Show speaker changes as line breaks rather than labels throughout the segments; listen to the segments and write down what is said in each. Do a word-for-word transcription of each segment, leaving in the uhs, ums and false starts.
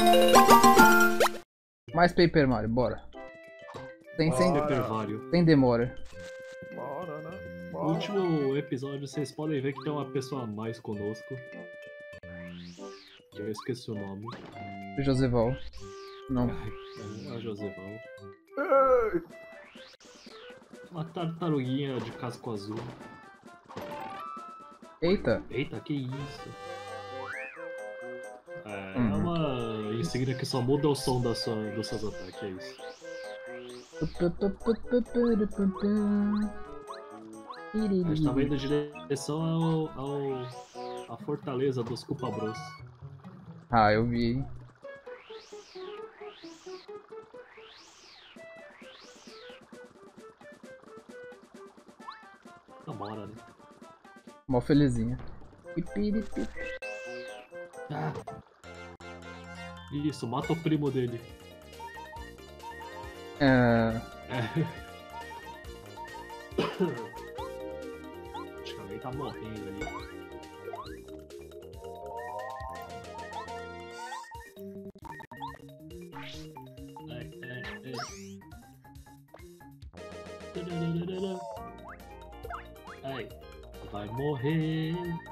Mais Paper Mario, bora. Sem, sem, sem demora.
Bora, né? Bora.
No último episódio vocês podem ver que tem uma pessoa a mais conosco. Que eu esqueci o nome.
Joseval. Não.
É o Joseval.
Ei.
Uma tartaruguinha de casco azul.
Eita.
Eita, que isso? É,
Hum.
é uma insígnia que só muda o som da sua, dos seus ataques, é isso. A gente tava indo em direção ao, ao, à fortaleza dos Culpabros.
Ah, eu vi.
Tá bora, né?
Mó felizinha.
Ah. Isso, mata o primo dele.
É...
É. Acho que alguém tá morrendo ali. Ai, ai, ai. Ai, vai morrer.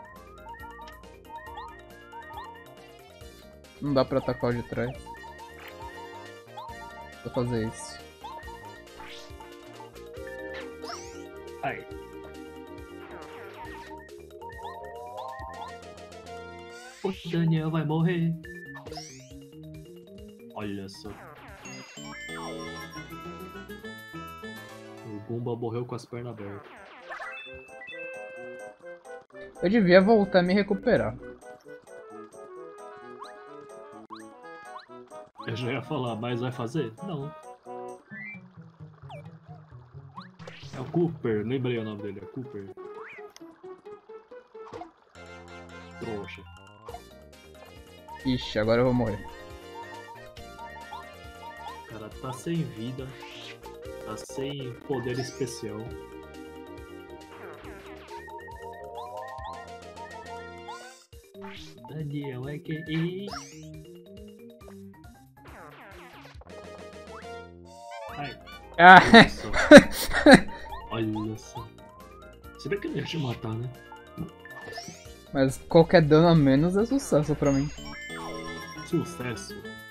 Não dá pra atacar o de trás. Vou fazer isso.
Ai. O Daniel vai morrer. Olha só. O Goomba morreu com as pernas abertas.
Eu devia voltar a me recuperar.
Eu já ia falar, mas vai fazer? Não. É o Cooper, lembrei o nome dele, é o Cooper. Trouxa.
Ixi, agora eu vou morrer.
O cara tá sem vida, tá sem poder especial. Daniel é que... Ai.
Ah.
Olha só. Olha só. Se bem que ele ia te matar, né?
Mas qualquer dano a menos é sucesso pra mim.
Sucesso.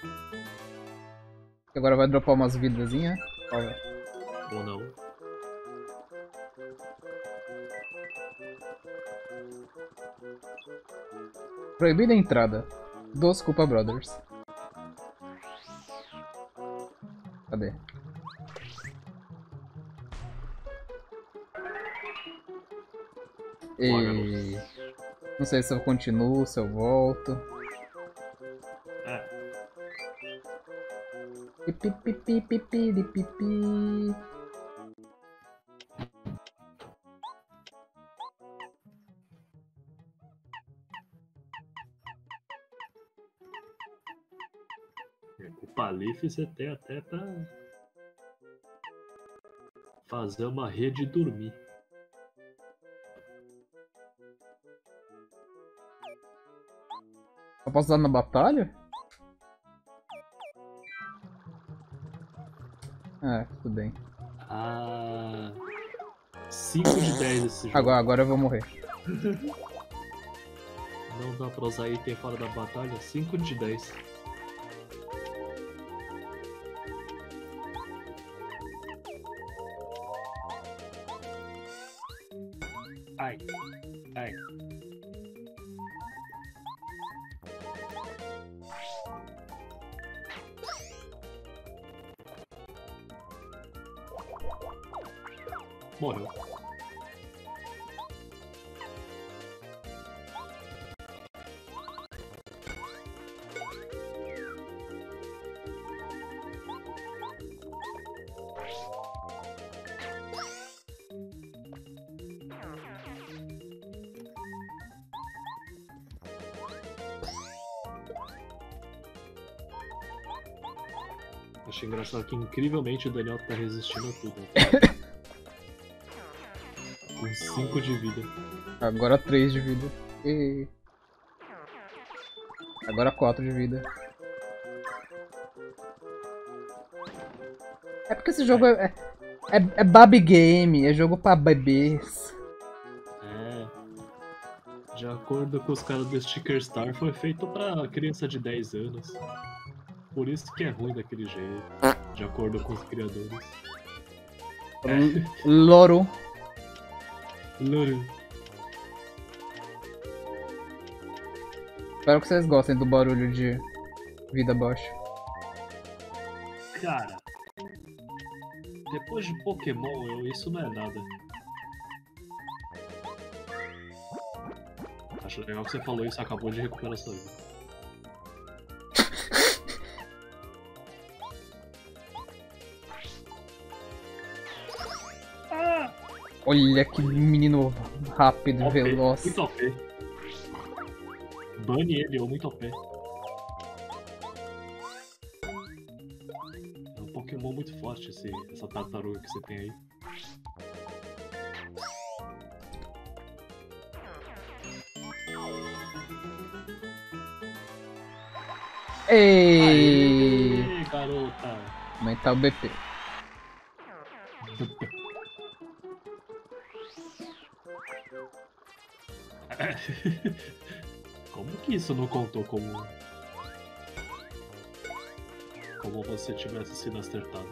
Agora vai dropar umas vidazinhas.
Ou não.
Proibida a entrada dos Culpa Brothers. Cadê? E... Não sei se eu continuo, se eu volto.
É.
Pipi, pipi, pipi, pipi.
O Palif você tem até pra fazer uma rede e dormir.
Eu posso usar na batalha? É, tudo bem.
Ah, cinco de dez esse jogo.
Agora, agora eu vou morrer.
Não dá pra usar item fora da batalha? cinco de dez. Ai, ai. Morreu. Acho engraçado que incrivelmente o Daniel tá resistindo a tudo. Com cinco de vida.
Agora três de vida. E... Agora quatro de vida. É porque esse jogo é, é, é baby game, é jogo pra bebês.
É. De acordo com os caras do Sticker Star, foi feito pra criança de dez anos. Por isso que é ruim daquele jeito. De acordo com os criadores.
L- Loro.
Loro.
Espero que vocês gostem do barulho de vida baixa.
Cara, depois de Pokémon, eu, isso não é nada. Acho legal que você falou isso, acabou de recuperar sua vida.
Olha que menino rápido e
O P,
veloz.
muito O P. Bane ele, ou muito O P. É um Pokémon muito forte esse, essa tartaruga que você tem aí.
Ei!
Aê, garota!
Aumentar o B P.
Como que isso não contou como... Como você tivesse sido acertado?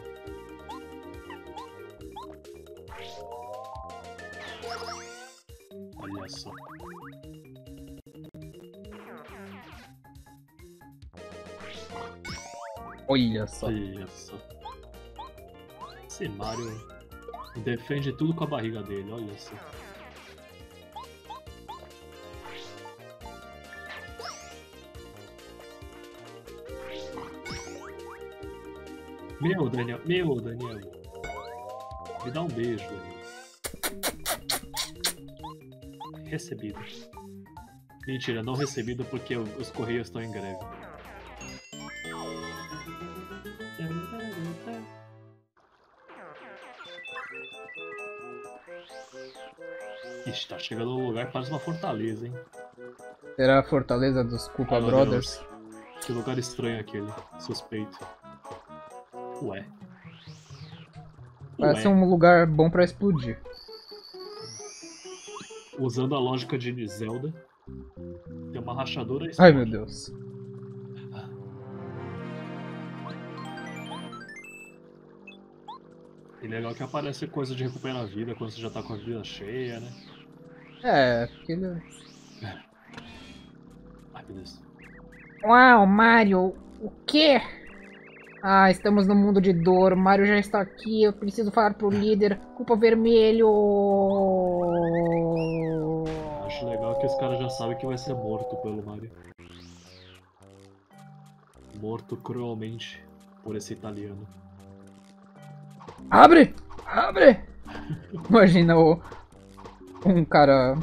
Olha só.
Olha só.
Olha só. Esse Mario defende tudo com a barriga dele, olha só. Meu, Daniel, meu, Daniel. Me dá um beijo, Daniel. Recebido. Mentira, não recebido porque os correios estão em greve. Ixi, tá chegando num lugar que parece uma fortaleza, hein?
Será a fortaleza dos Culpa
Ah, meu
Brothers?
Deus. Que lugar estranho aquele. Suspeito. Ué.
Parece
Ué.
um lugar bom pra explodir.
Usando a lógica de Zelda, tem uma rachadura e
Ai
explode.
meu Deus.
E legal que aparece coisa de recuperar a vida quando você já tá com a vida cheia, né?
É, porque ele...
Ai, meu Deus.
Uau, Mario, o quê? Ah, estamos no mundo de dor. Mario já está aqui. Eu preciso falar pro líder. Culpa vermelho.
Acho legal que os caras já sabem que vai ser morto pelo Mario. Morto cruelmente por esse italiano.
Abre! Abre! Imagina o... um cara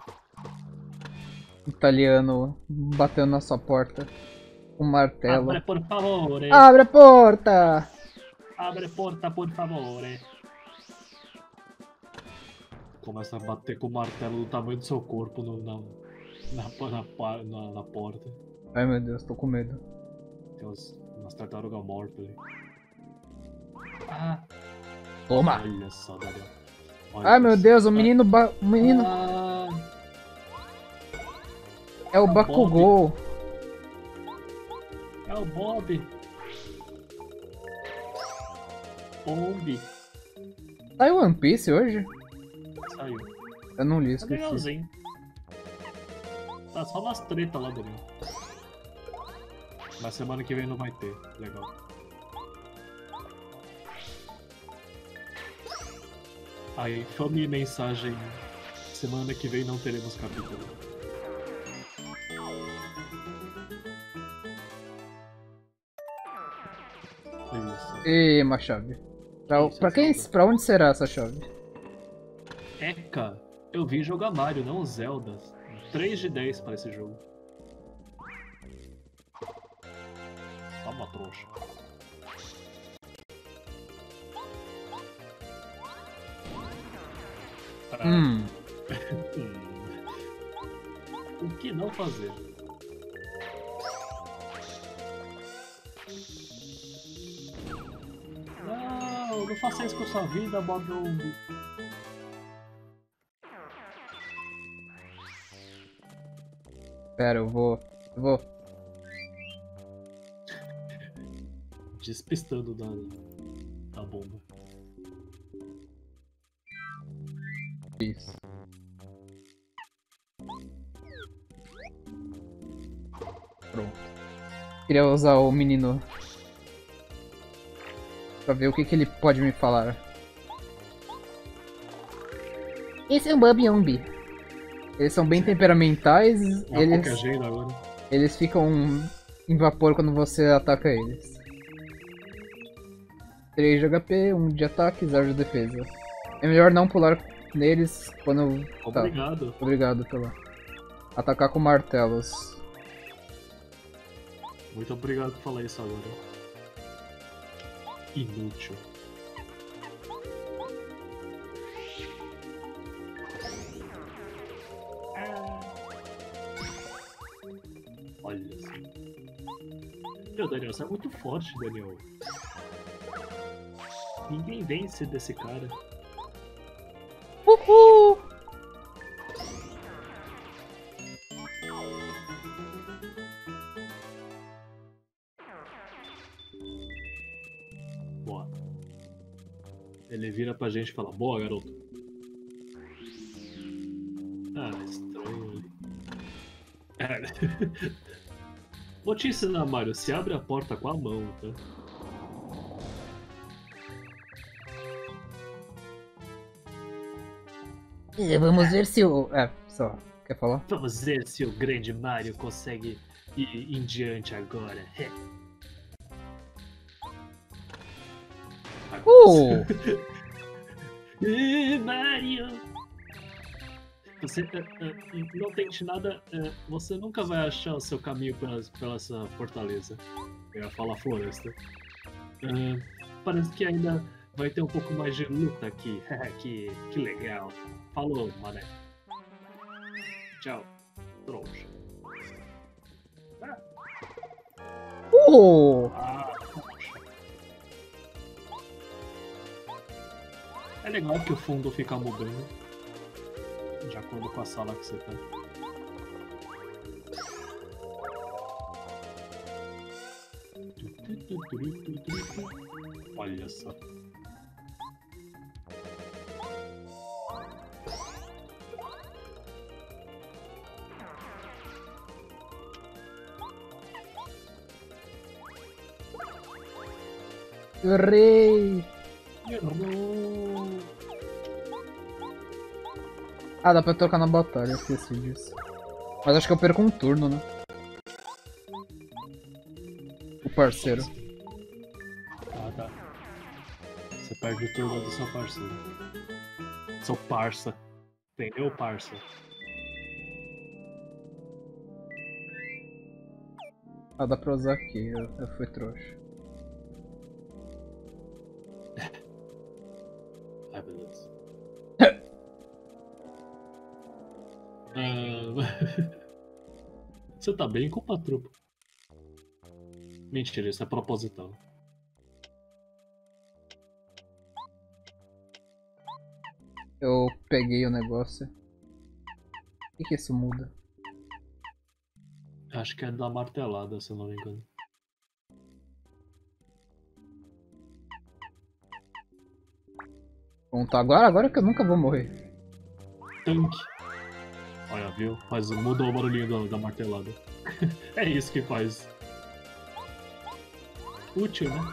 italiano batendo na sua porta com um martelo.
Abre por favore!
Abre a porta!
Abre porta por favore! Começa a bater com o martelo do tamanho do seu corpo no, na, na, na, na, na porta.
Ai meu Deus, tô com medo.
Tem umas, umas tartarugas mortas ali. Ah!
Toma!
Olha só, Daniel. Olha
Ai meu
isso.
Deus, o menino... Ba... O menino...
Ah,
É o Bakugou.
é o Bob. Bob.
Saiu One Piece hoje?
Saiu.
Eu não li,
Tá
esqueci.
legalzinho. Tá só nas tretas lá dentro. Mas semana que vem não vai ter. Legal. A infame mensagem: semana que vem não teremos capítulo. Isso.
E uma chave. Pra,
Isso,
pra, quem,
Zelda.
pra onde será essa chave?
Eca, eu vi jogar Mario, não Zelda. três de dez para esse jogo. Toma, trouxa. Ah,
Hum.
hum. O que não fazer? Não! não faça isso com sua vida, Bob.
Pera, eu vou... Eu vou...
Despistando da, da bomba.
Isso. Pronto. Queria usar o menino pra ver o que, que ele pode me falar. Esse é um Bubby Umbi. Eles são bem temperamentais.
É
eles,
qualquer jeito agora.
eles ficam em vapor quando você ataca eles. três de H P, um de ataque, zero de defesa. É melhor não pular neles quando...
Obrigado.
Tá. Obrigado pela... Atacar com martelos.
Muito obrigado por falar isso agora. Inútil. Olha assim. Meu, Daniel, você é muito forte, Daniel. Ninguém vence desse cara.
Uhul!
Boa. Ele vira pra gente e fala, boa, garoto. Ah, estranho ali. É. Vou te ensinar, Mario. Se abre a porta com a mão, tá?
Vamos ver se o... É, só. Quer falar?
Vamos ver se o grande Mario consegue ir em diante agora.
Uh!
Mario! Você uh, uh, não tente nada, uh, você nunca vai achar o seu caminho pela, pela essa fortaleza. Eu ia falar floresta. Uh, parece que ainda vai ter um pouco mais de luta aqui. que, que legal. Falou, mané. Tchau, trouxa. Ah.
Uh!
Ah, trouxa. É legal que o fundo fica mudando, de acordo com a sala que você tá. Olha só.
Errei!
Errou!
Ah, dá pra trocar na batalha, eu esqueci disso. Mas acho que eu perco um turno, né? O parceiro.
Ah, tá. Você perde o turno do seu parceiro. Seu parça. Entendeu, parça?
Ah, dá pra usar aqui, eu, eu fui trouxa.
Ai, beleza. Ah, você tá bem com o Patrupo? Mentira, isso é proposital.
Eu peguei o negócio. O que que isso muda?
Acho que é da martelada, se eu não me engano.
Bom, tá agora, agora que eu nunca vou morrer.
Tanque. Olha, viu? Faz, mudou o barulhinho da, da martelada. É isso que faz. Útil, né?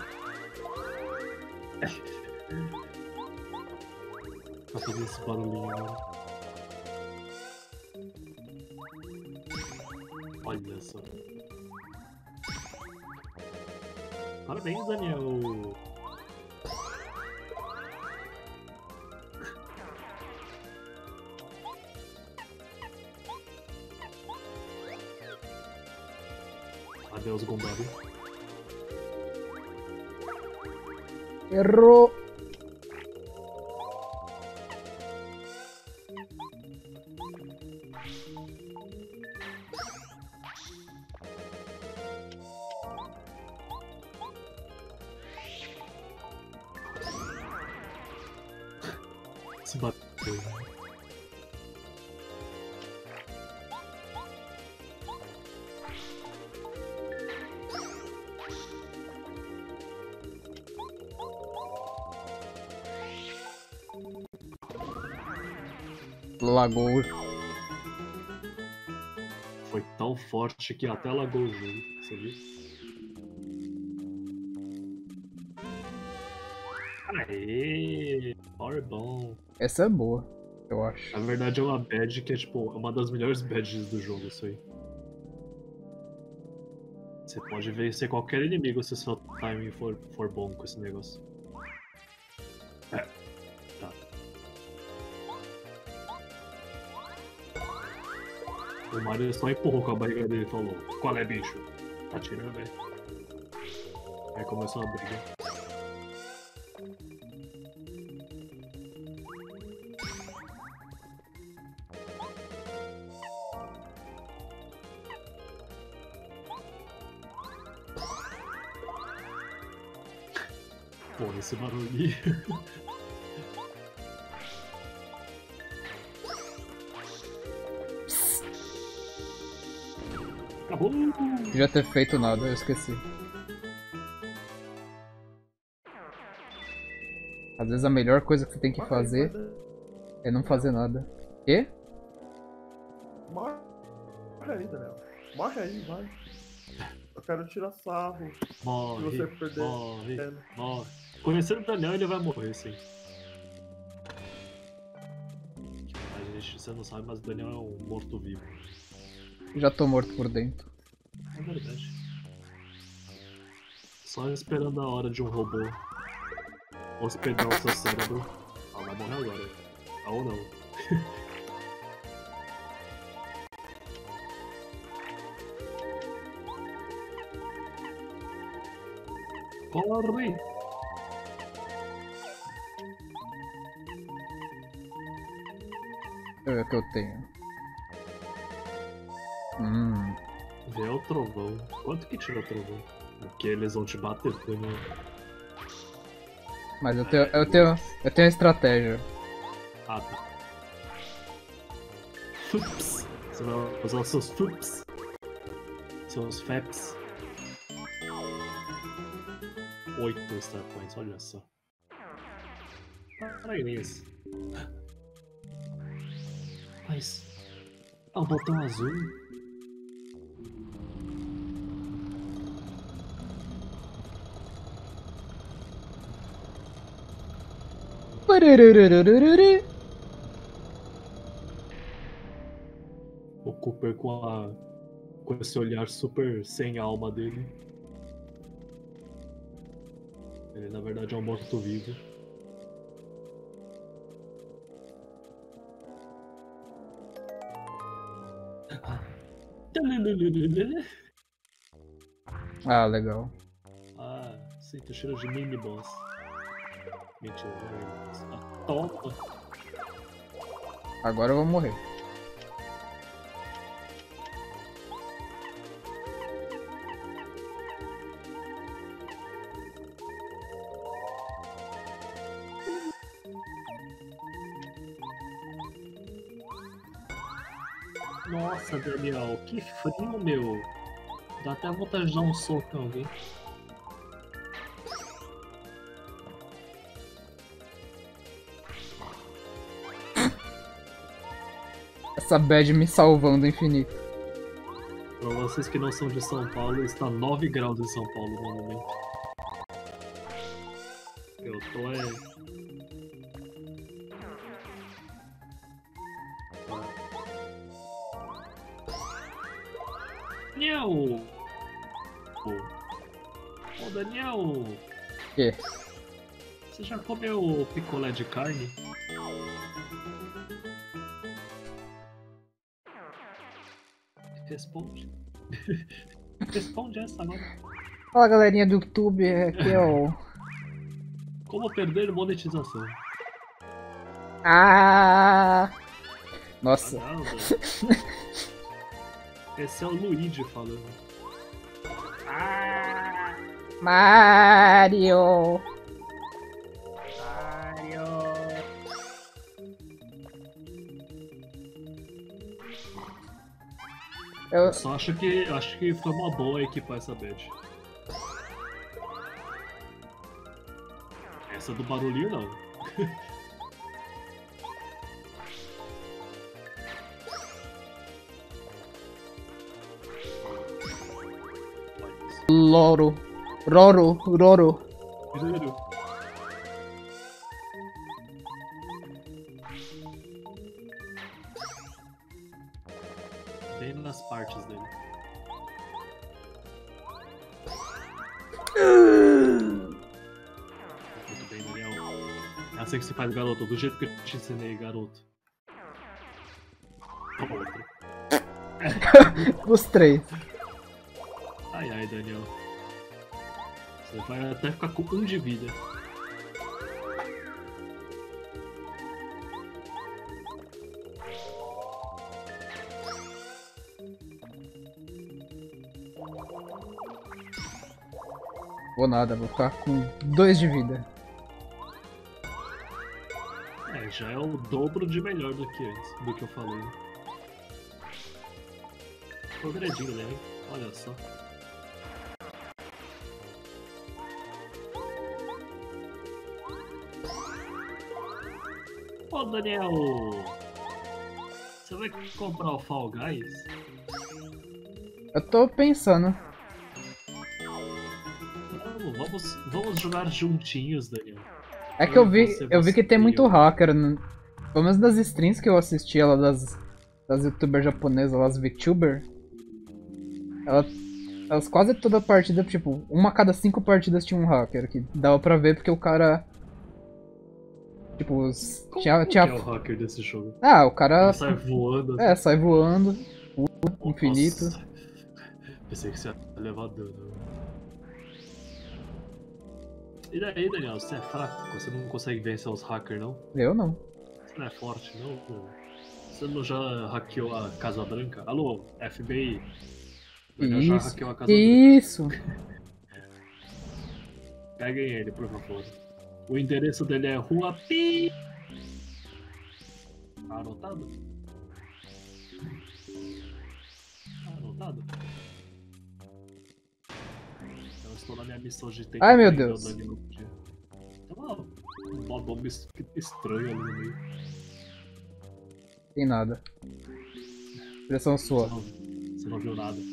Pra fazer esse barulhinho agora. Olha só. Parabéns, Daniel. Adeus, Gombabi.
Errou!
se bater.
Lagou.
Foi tão forte que até lagou o jogo, você viu? Aê! Power bom.
Essa é boa, eu acho.
Na verdade é uma badge que é tipo uma das melhores badges do jogo, isso aí. Você pode vencer qualquer inimigo se seu timing for, for bom com esse negócio. É. Tá. O Mario só empurrou com a barriga dele e falou: qual é, bicho? Tá tirando, velho? Aí começou a briga. Pô, esse barulhinho. Acabou!
Já ter feito nada, eu esqueci. Às vezes a melhor coisa que você tem que fazer é não fazer nada. Quê?
Morre aí, Daniel. Morre aí, vai. Eu quero tirar sarro.
Morre,
Se você perder.
morre,
É.
morre. Conhecendo o Daniel, ele vai morrer, sim. A gente, você não sabe, mas o Daniel é um morto-vivo.
Já tô morto por dentro.
É verdade. Só esperando a hora de um robô hospedar o seu cérebro. Ah, vai morrer agora. Ah, ou não. Corre!
Deixa eu ver o que eu tenho. Hum.
Vê o trovão. Quanto que tira o trovão? Porque eles vão te bater primeiro.
Mas eu tenho, eu tenho, eu tenho estratégia.
Ah, tá. Fups! Você vai usar os seus fups. Seus faps. Oito Star Points, olha só. Para isso. Mas... é um botão azul?
Parararararara.
O Cooper com a... com esse olhar super sem alma dele. Ele na verdade é um morto-vivo.
Ah, legal.
Ah, sinto cheiro de mini-boss. Mentira, não é mini-boss. Ah, toma!
Agora eu vou morrer.
Nossa, Daniel, que frio, meu! Dá até vontade de dar um soco em alguém.
Essa bad me salvando infinito.
Pra vocês que não são de São Paulo, está nove graus em São Paulo no momento. Eu tô é... Daniel! Ô Daniel!
Que?
Você já comeu picolé de carne? Responde. Responde essa agora.
Fala galerinha do YouTube, aqui é o...
Como perder monetização?
Ah! Nossa.
Ah, não, esse é o Luigi falando. Ah!
Mario!
Mario!
Eu...
Eu só acho que, eu acho que foi uma boa equipar essa badge. Essa do barulhinho não.
Loro. Roro. Roro.
Primeiro. Bem nas partes dele. Muito bem, Daniel. É assim que se faz, garoto. Do jeito que eu te ensinei, garoto. Toma outra.
Os três.
Ai ai, Daniel. Você vai até ficar com um de vida.
Vou nada, vou ficar com dois de vida.
É, já é o dobro de melhor do que antes, do que eu falei. Progredindo, né? Olha só. Ô Daniel, você vai comprar o Fall Guys?
Eu tô pensando.
Vamos, vamos, vamos jogar juntinhos, Daniel.
É que eu vi,
Você,
eu vi
você
que tem
e
muito
eu.
hacker. no- Pelo menos das streams que eu assistia lá das, das youtubers japonesas, lá, as VTuber. Ela, elas quase toda partida, tipo, uma a cada cinco partidas tinha um hacker. Que dava pra ver porque o cara. Tipo, s-
Como,
tinha.
como
tinha...
que é o hacker desse jogo?
Ah, o cara.
Ele sai voando.
É, sai voando,
Nossa.
infinito.
Pensei que você ia levar dano. E daí, Daniel, você é fraco? Você não consegue vencer os hackers, não?
Eu não.
Você não é forte, não? Você não já hackeou a Casa Branca? Alô, F B I? O Daniel já
Isso.
hackeou a Casa Branca.
Isso.
Peguem ele, por favor. O endereço dele é Rua Pi. Tá anotado? Tá anotado? Eu estou na minha missão de tentar
Ai, meu
prender
Deus.
o Daniel no dia. Tem uma, uma bomba es- estranha ali no meio.
Tem nada. Pressão
Você
sua.
não, você não viu nada.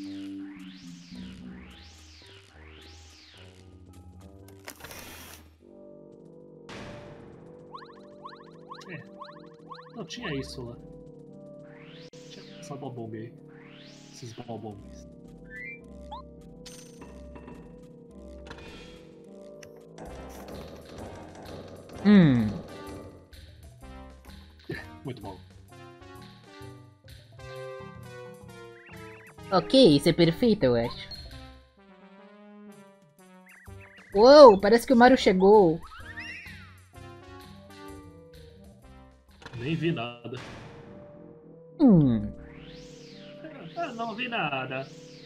É. Não tinha isso lá. Tinha essa bomba aí. Esses bombons.
Hum.
Muito bom.
Ok, isso é perfeito, eu acho. Uou, parece que o Mario chegou.
Nem vi nada.
Hum.
Ah, não vi nada.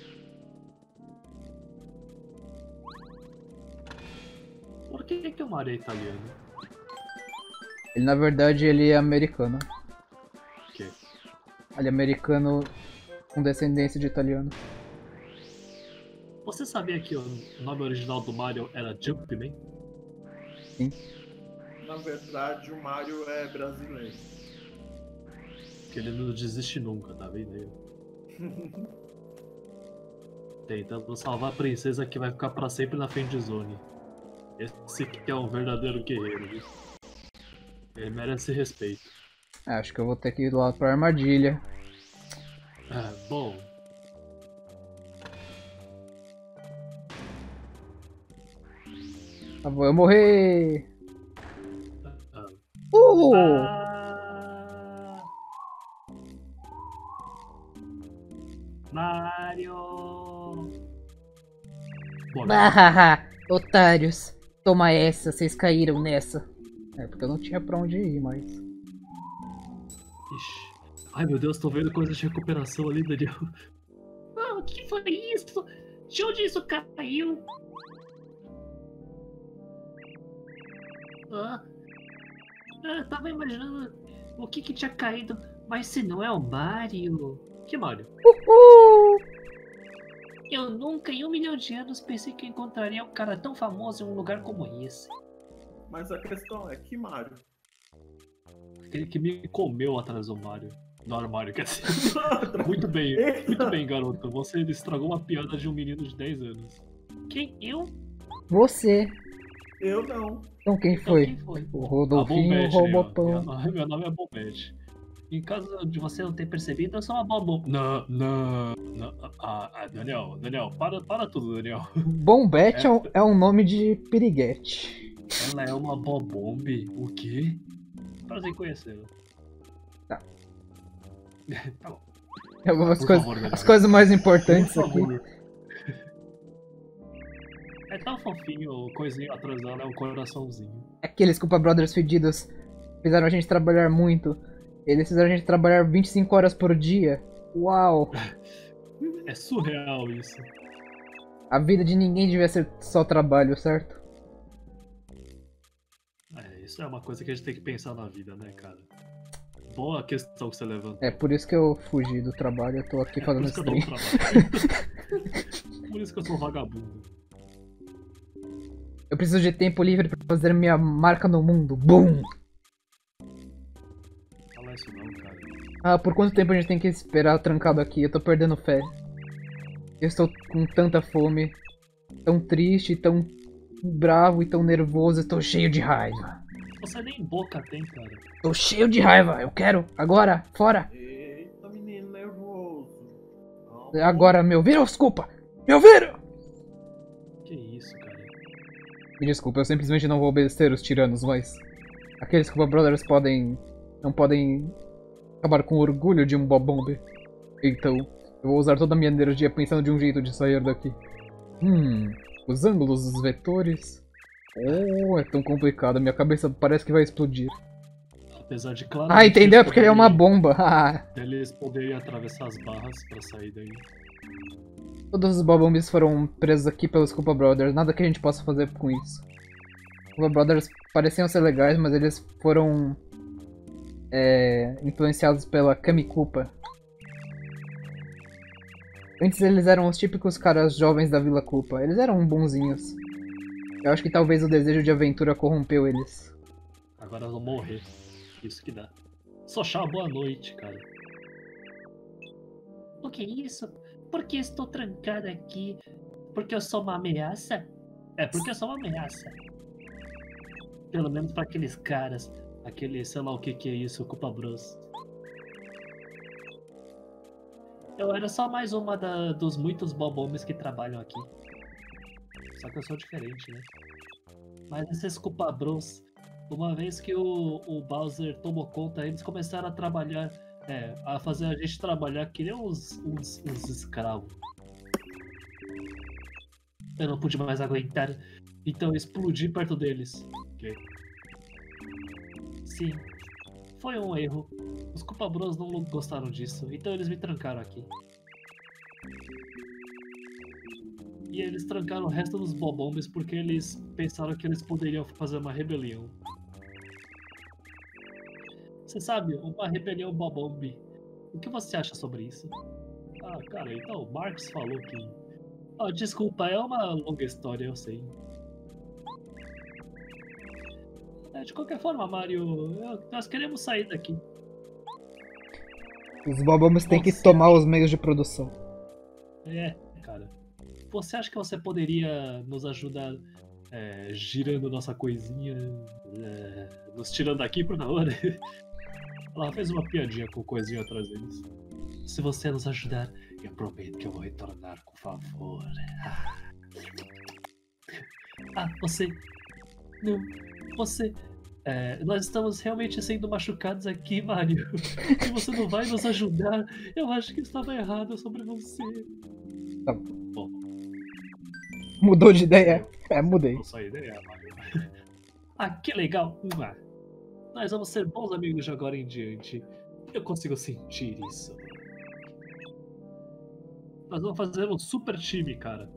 Por que que o Mario é italiano?
Ele, na verdade, ele é americano.
O quê?
Ele é americano com descendência de italiano.
Você sabia que o nome original do Mario era Jumpman?
Sim.
Na verdade, o Mario é brasileiro.
Que ele não desiste nunca, tá vendo aí? Tentando salvar a princesa que vai ficar pra sempre na friend zone. Esse que é um verdadeiro guerreiro, viu? Ele merece respeito.
É, acho que eu vou ter que ir lá pra armadilha.
Ah, bom.
Ah, vou eu morrer!
Ah,
Uh!
ah, Mario! Bom,
Bahaha! Otários! Toma essa, vocês caíram nessa. É, porque eu não tinha pra onde ir, mas...
ixi. Ai meu Deus, tô vendo coisa de recuperação ali, Daniel. Ah, o que foi isso? De onde isso caiu? Ah, ah, tava imaginando o que que tinha caído, mas se não é o Mario. Que Mario?
Uhul!
nunca em um milhão de anos pensei que eu encontraria um cara tão famoso em um lugar como esse.
Mas a questão é que Mario.
Aquele que me comeu atrás do Mario. Do armário, quer dizer. Muito bem, muito bem, garoto. Você estragou uma piada de um menino de dez anos.
Quem? Eu?
Você.
Eu não.
Então quem foi?
quem foi?
O
A
Rodolfinho
Bombete,
Robopão.
meu, meu nome é Bombete. Em caso de você não ter percebido, eu sou uma bobom. Não, não, não. Ah, ah, Daniel, Daniel, para, para tudo, Daniel.
Bombete é, um- é um nome de piriguete.
Ela é uma bobombe. O quê? Prazer em conhecê-la.
Tá.
Tá bom.
É As,
Por
coisas,
favor, Daniel.
as coisas mais importantes
Por
aqui.
favor. É tão fofinho, o coisinho atrás dela é um coraçãozinho.
Aqueles Culpa Brothers fedidos fizeram a gente trabalhar muito. Eles fizeram a gente trabalhar vinte e cinco horas por dia. Uau!
É surreal isso.
A vida de ninguém devia ser só trabalho, certo?
É, isso é uma coisa que a gente tem que pensar na vida, né, cara? Boa questão que você levanta.
É por isso que eu fugi do trabalho, eu tô aqui
Por
fazendo
isso que eu dou um
stream.
trabalho. Por isso que eu sou vagabundo.
Eu preciso de tempo livre pra fazer minha marca no mundo. Boom!
Fala isso não, cara.
Ah, por quanto tempo a gente tem que esperar trancado aqui? Eu tô perdendo fé. Eu estou com tanta fome, tão triste, tão bravo e tão nervoso, eu tô cheio de raiva.
Você nem boca tem, cara.
Tô cheio de raiva, eu quero, agora, fora.
Eita, menino nervoso. Não.
Agora, me ouviram, desculpa? Me ouviram?
Que isso, cara.
Me desculpa, eu simplesmente não vou obedecer os tiranos, mas... Aqueles Culpa Brothers podem... não podem acabar com o orgulho de um Bobomb. Então, eu vou usar toda a minha energia pensando de um jeito de sair daqui. Hum... Os ângulos dos vetores... Oh, é tão complicado, minha cabeça parece que vai explodir.
Apesar de claro.
Ah, entendeu? É porque ele é uma bomba.
Eles poderiam atravessar as barras pra sair daí.
Todos os Bobombs foram presos aqui pelos Culpa Brothers, nada que a gente possa fazer com isso. Os Culpa Brothers pareciam ser legais, mas eles foram é, influenciados pela Kami Culpa. Antes eles eram os típicos caras jovens da Vila Culpa, eles eram bonzinhos. Eu acho que talvez o desejo de aventura corrompeu eles.
Agora elas vão morrer. Isso que dá. Sochá, boa noite, cara.
O que é isso? Por que estou trancada aqui? Porque eu sou uma ameaça?
É, porque é só uma ameaça.
Pelo menos para aqueles caras.
Aquele, sei lá o que que é isso, Culpa Bros.
Eu era só mais uma da- dos muitos bobombes que trabalham aqui.
Só que eu sou diferente, né?
Mas esses Culpa Bros,
Uma vez que o, o Bowser tomou conta, eles começaram a trabalhar, é, a fazer a gente trabalhar que nem uns, uns, uns escravos.
eu não pude mais aguentar.
Então eu explodi perto deles. Ok.
Sim, foi um erro.
Os Culpa Bros não gostaram disso, então eles me trancaram aqui. E eles trancaram o resto dos Bobombs porque eles pensaram que eles poderiam fazer uma rebelião. Você sabe, uma rebelião Bobomb. O que você acha sobre isso? Ah, cara, então o Marx falou que... Ah, desculpa, é uma longa história, eu sei. É, de qualquer forma, Mario, eu- nós queremos sair daqui.
Os Bobombs têm que
Você
tomar os meios de produção.
É, cara. Você acha que você poderia nos ajudar é, girando nossa coisinha, é, nos tirando daqui por favor? Ela fez uma piadinha com o coisinho atrás deles. Se você nos ajudar, eu prometo que eu vou retornar com favor. Ah, ah você... Não, você... É, nós estamos realmente sendo machucados aqui, Mario. E você não vai nos ajudar. Eu acho que estava errado sobre você.
Tá.
Bom,
Mudou de ideia? É, mudei.
não só ideia, Mario. Ah, que legal. Ah, nós vamos ser bons amigos de agora em diante. Eu consigo sentir isso. Nós vamos fazer um super time, cara.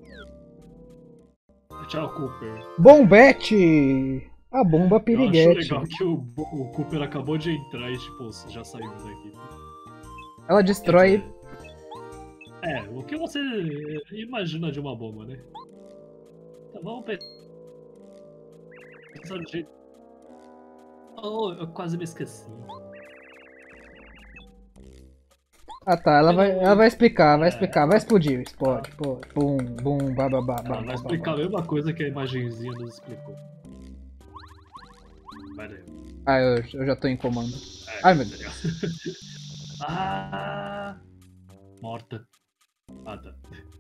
Tchau, Cooper.
Bombete! A bomba
Eu acho
piriguete.
legal que o, o Cooper acabou de entrar e, tipo, já saímos daqui.
Ela destrói.
É, o que você imagina de uma bomba, né? Então vamos pensar de jeito. Oh, eu quase me esqueci.
Ah tá, ela vai, ela vai explicar, vai
É.
explicar, vai explodir, explode, pô, bum, bum, bababá,
Ela vai explicar a mesma coisa que a imagenzinha nos explicou. Vai daí.
Ah, eu, eu já tô em comando.
É,
Ai, meu
tá ligado? Ah! Morta. Ah, tá.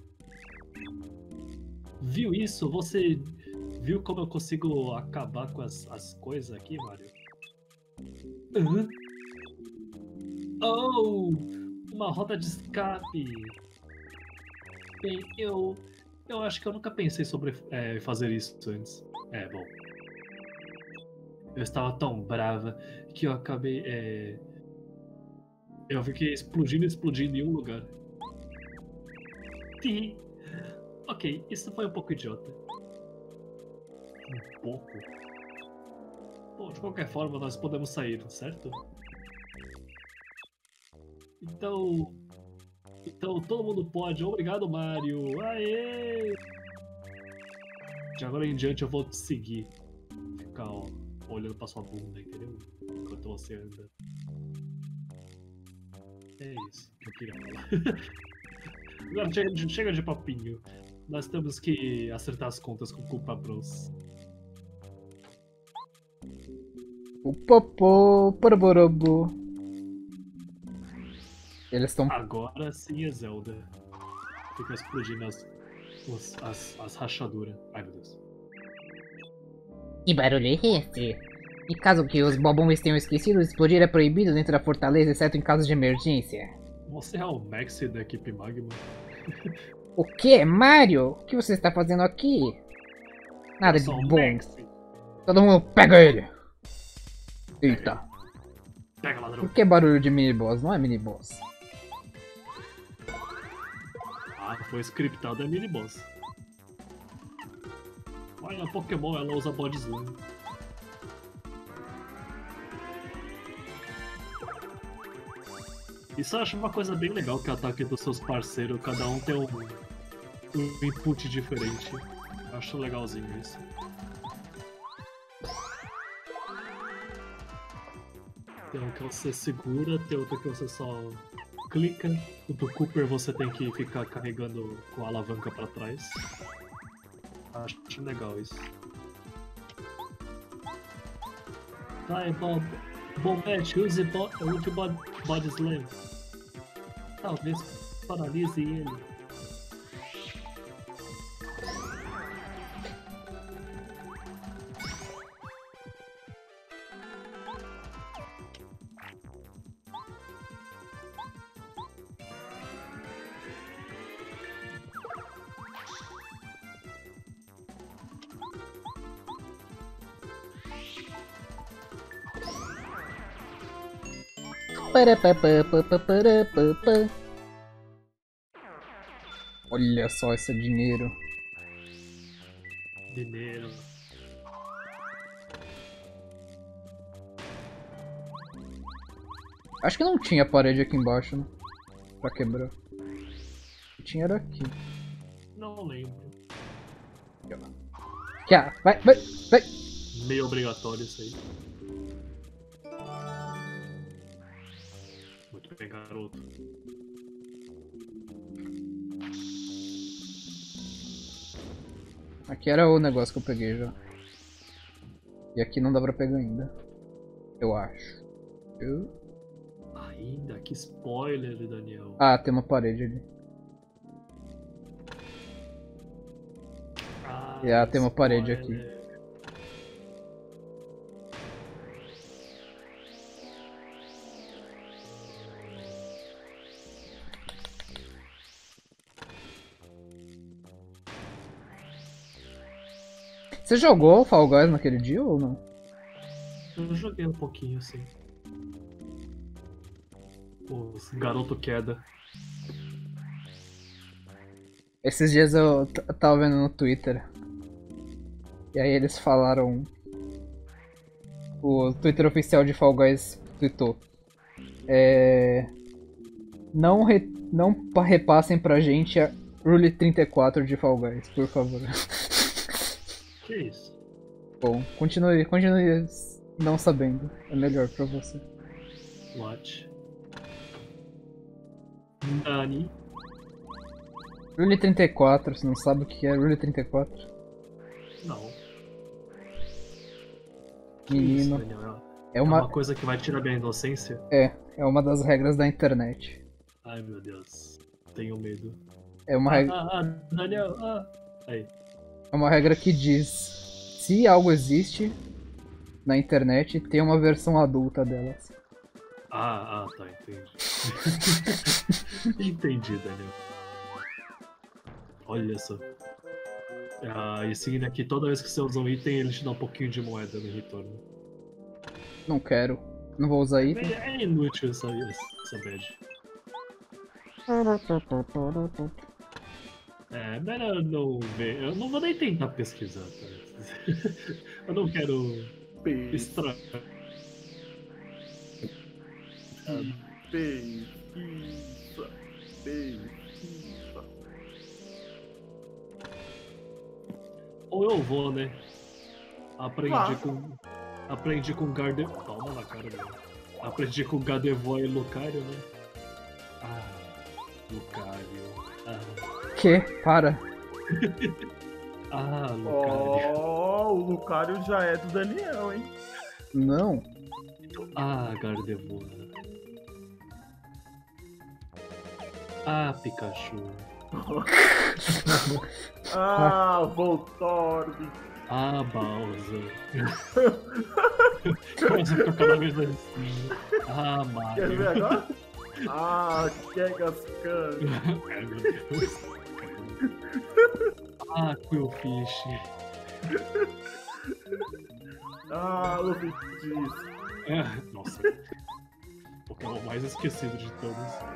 Viu isso? Você viu como eu consigo acabar com as, as coisas aqui, Mario? Hã? Oh! Uma rota de escape! Bem, eu. Eu acho que eu nunca pensei sobre é, fazer isso antes. É, bom. Eu estava tão brava que eu acabei. É... Eu fiquei explodindo e explodindo em um lugar. Sim. Ok, isso foi um pouco idiota. Um pouco? Bom, de qualquer forma, nós podemos sair, certo? Então. Então todo mundo pode. Obrigado, Mario. Aê! De agora em diante eu vou te seguir. Ficar ó, olhando pra sua bunda, entendeu? Enquanto você anda. É isso que eu queria falar. Agora chega de, chega de papinho. Nós temos que acertar as contas com Culpa Bros.
O popô, poroborobo. Eles estão.
Agora sim é Zelda. Fica explodindo as, os- as, as rachaduras. Ai meu Deus.
Que barulho é esse? E caso que os bobões tenham esquecido, explodir é proibido dentro da fortaleza, exceto em casos de emergência.
Você é o Maxi da equipe Magma?
O que, Mario? O que você está fazendo aqui? Nada
Eu
de
sou o
bom.
Maxi.
Todo mundo pega ele. Eita.
Pega, ladrão.
Por que barulho de mini-boss? Não é mini-boss.
Ah, foi scriptado é mini-boss. Olha, a Pokémon, ela usa body slam. Isso eu acho uma coisa bem legal, que o ataque dos seus parceiros, cada um tem um, um input diferente. Eu acho legalzinho isso. Tem um que você segura, tem outro que você só clica. O do Cooper você tem que ficar carregando com a alavanca pra trás. Acho legal isso. Vai, Bob. Bombete, use, bo use bod body slam. Talvez paralise ele.
Parapapapapapapapá. Olha só esse dinheiro.
Dinheiro.
Acho que não tinha parede aqui embaixo, né? Pra quebrar. O que tinha era aqui.
Não lembro.
Aqui, ó. Vai, vai, vai.
Meio obrigatório isso aí. Muito bem, garoto.
Aqui era o negócio que eu peguei já. E aqui não dá pra pegar ainda. Eu acho. Eu...
Ainda, que spoiler, Daniel.
Ah, tem uma parede ali.
Ah,
E ah, tem uma parede aqui.
spoiler.
Você jogou Fall Guys naquele dia ou não?
Eu joguei um pouquinho assim. Os garoto queda.
Esses dias eu t- eu tava vendo no Twitter. E aí eles falaram. O Twitter oficial de Fall Guys tweetou. É. Não, re... não pa- repassem pra gente a Rule trinta e quatro de Fall Guys, por favor.
Que isso?
Bom, continue, continue não sabendo. É melhor pra você.
What? Nani?
Rule trinta e quatro, você não sabe o que é Rule trinta e quatro?
Não.
Menino,
Isso, Daniel?
é
É
uma,
uma coisa que vai tirar minha inocência?
é, é uma das regras da internet.
Ai meu Deus. Tenho medo.
É uma,
Ah,
regra,
ah, ah, Daniel, ah. Aí.
é uma regra que diz: se algo existe na internet, tem uma versão adulta delas.
Ah, ah, tá, entendi. Entendi, Daniel. Olha só. Ah, esse item aqui, toda vez que você usa um item, ele te dá um pouquinho de moeda no retorno.
Não quero. Não vou usar item.
É, é inútil essa, essa badge. É, melhor não ver. Eu não vou nem tentar pesquisar, cara. Eu não quero estragar.
Pesquisa, pesquisa.
Ou eu vou, né? Aprendi
Vá.
com. Aprendi com Garde. Toma na cara dele. Aprendi com Gardevoir e Lucario, né? Ah, Lucario. Ah,
Que? Para.
ah Lucario.
Ó, o Lucario já é do Daniel, hein?
Não.
Ah, Gardevoir. Ah, Pikachu.
Ah, Voltorb.
Ah, Bowser. Começa a ficar cada vez mais assim. Ah,
Quer ver
Mario.
agora? Ah, Kegascan.
Ai, meu Deus. Ah, Quillfish.
Ah, Luffy diz.
Ah, nossa. O Pokémon mais esquecido de todos.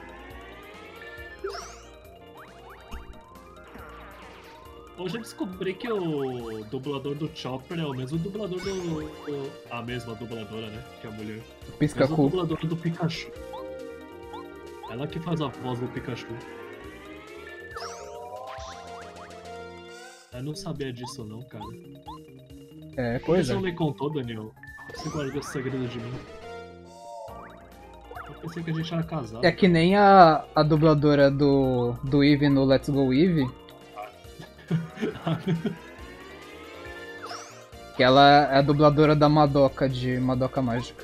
Hoje eu descobri que o dublador do Chopper é o mesmo dublador do. do- a mesma dubladora, né? Que é a mulher.
Pisca
Mesmo
cu.
dublador do Pikachu. Ela que faz a voz do Pikachu. Eu não sabia disso não, cara.
É,
Por que
coisa.
você não me contou, Daniel? Você guardou esse segredo de mim? Eu pensei que a gente era casado.
É que nem a, a dubladora do, do Eevee no Let's Go Eevee. Que ela é a dubladora da Madoka, de Madoka Mágica.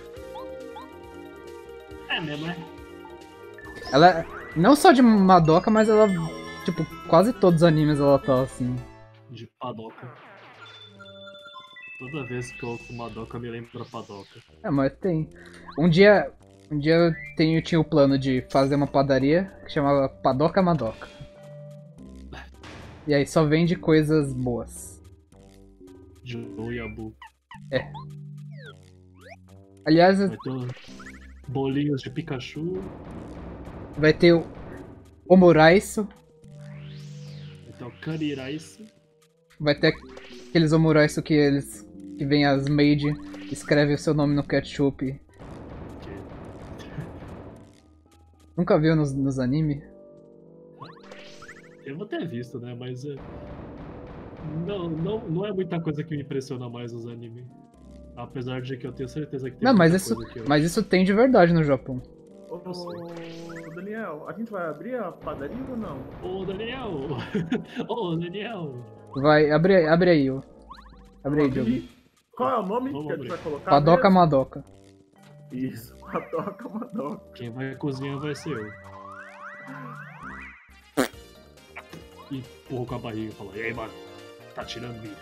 É mesmo, é?
Ela é não só de Madoka, mas ela, tipo, quase todos os animes ela tá assim.
De Padoka. Toda vez que eu ouço Madoka, me lembro Padoka.
É, mas tem. Um dia, um dia eu tenho, tinha o plano de fazer uma padaria que chamava Padoka Madoka. E aí só vende coisas boas.
De Oyabu.
Aliás,
Vai ter bolinhos de Pikachu.
vai ter o Omuraisu,
Vai ter o Curry Rice.
vai ter aqueles Omuraisu que eles que vem as maid, escreve o seu nome no ketchup.
Que
Nunca viu nos, nos anime?
eu vou ter visto, né? Mas é... não, não, não é muita coisa que me impressiona mais nos animes. Apesar de que eu tenho certeza que tem
Não, mas
muita
isso,
coisa que eu...
mas isso tem de verdade no Japão.
Ô, Daniel, a gente vai abrir a padaria ou não?
Ô, Daniel! Ô, Daniel!
Vai, abre, abre aí, ó. Abre aí, Diogo.
Abrir? Qual é o nome
Vamos
que a gente
abrir.
vai colocar?
Padoka
mesmo?
Madoka.
Isso, Padoka Madoka.
Quem vai cozinhar vai ser eu. E empurro com a barriga e falo, e aí, mano? Tá tirando bicho.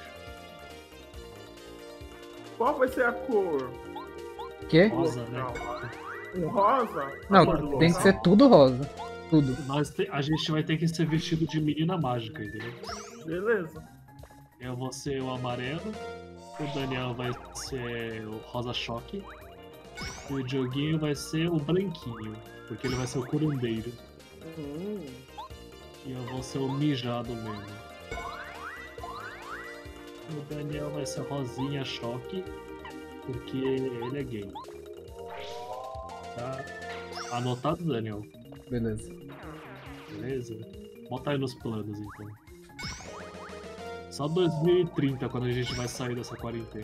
Qual vai ser a cor?
Quê?
Rosa, né?
Um rosa? A
Não,
cor do
tem que
local?
ser tudo rosa. Tudo.
Nós te- a gente vai ter que ser vestido de menina mágica, entendeu?
Beleza.
Eu vou ser o amarelo, o Daniel vai ser o rosa choque, e o Dioguinho vai ser o branquinho, porque ele vai ser o curandeiro.
Hum.
E eu vou ser o mijado mesmo. O Daniel vai ser rosinha choque, porque ele é gay. Tá? Anotado, Daniel?
Beleza.
Beleza? Bota aí nos planos, então. Só dois mil e trinta, quando a gente vai sair dessa quarentena.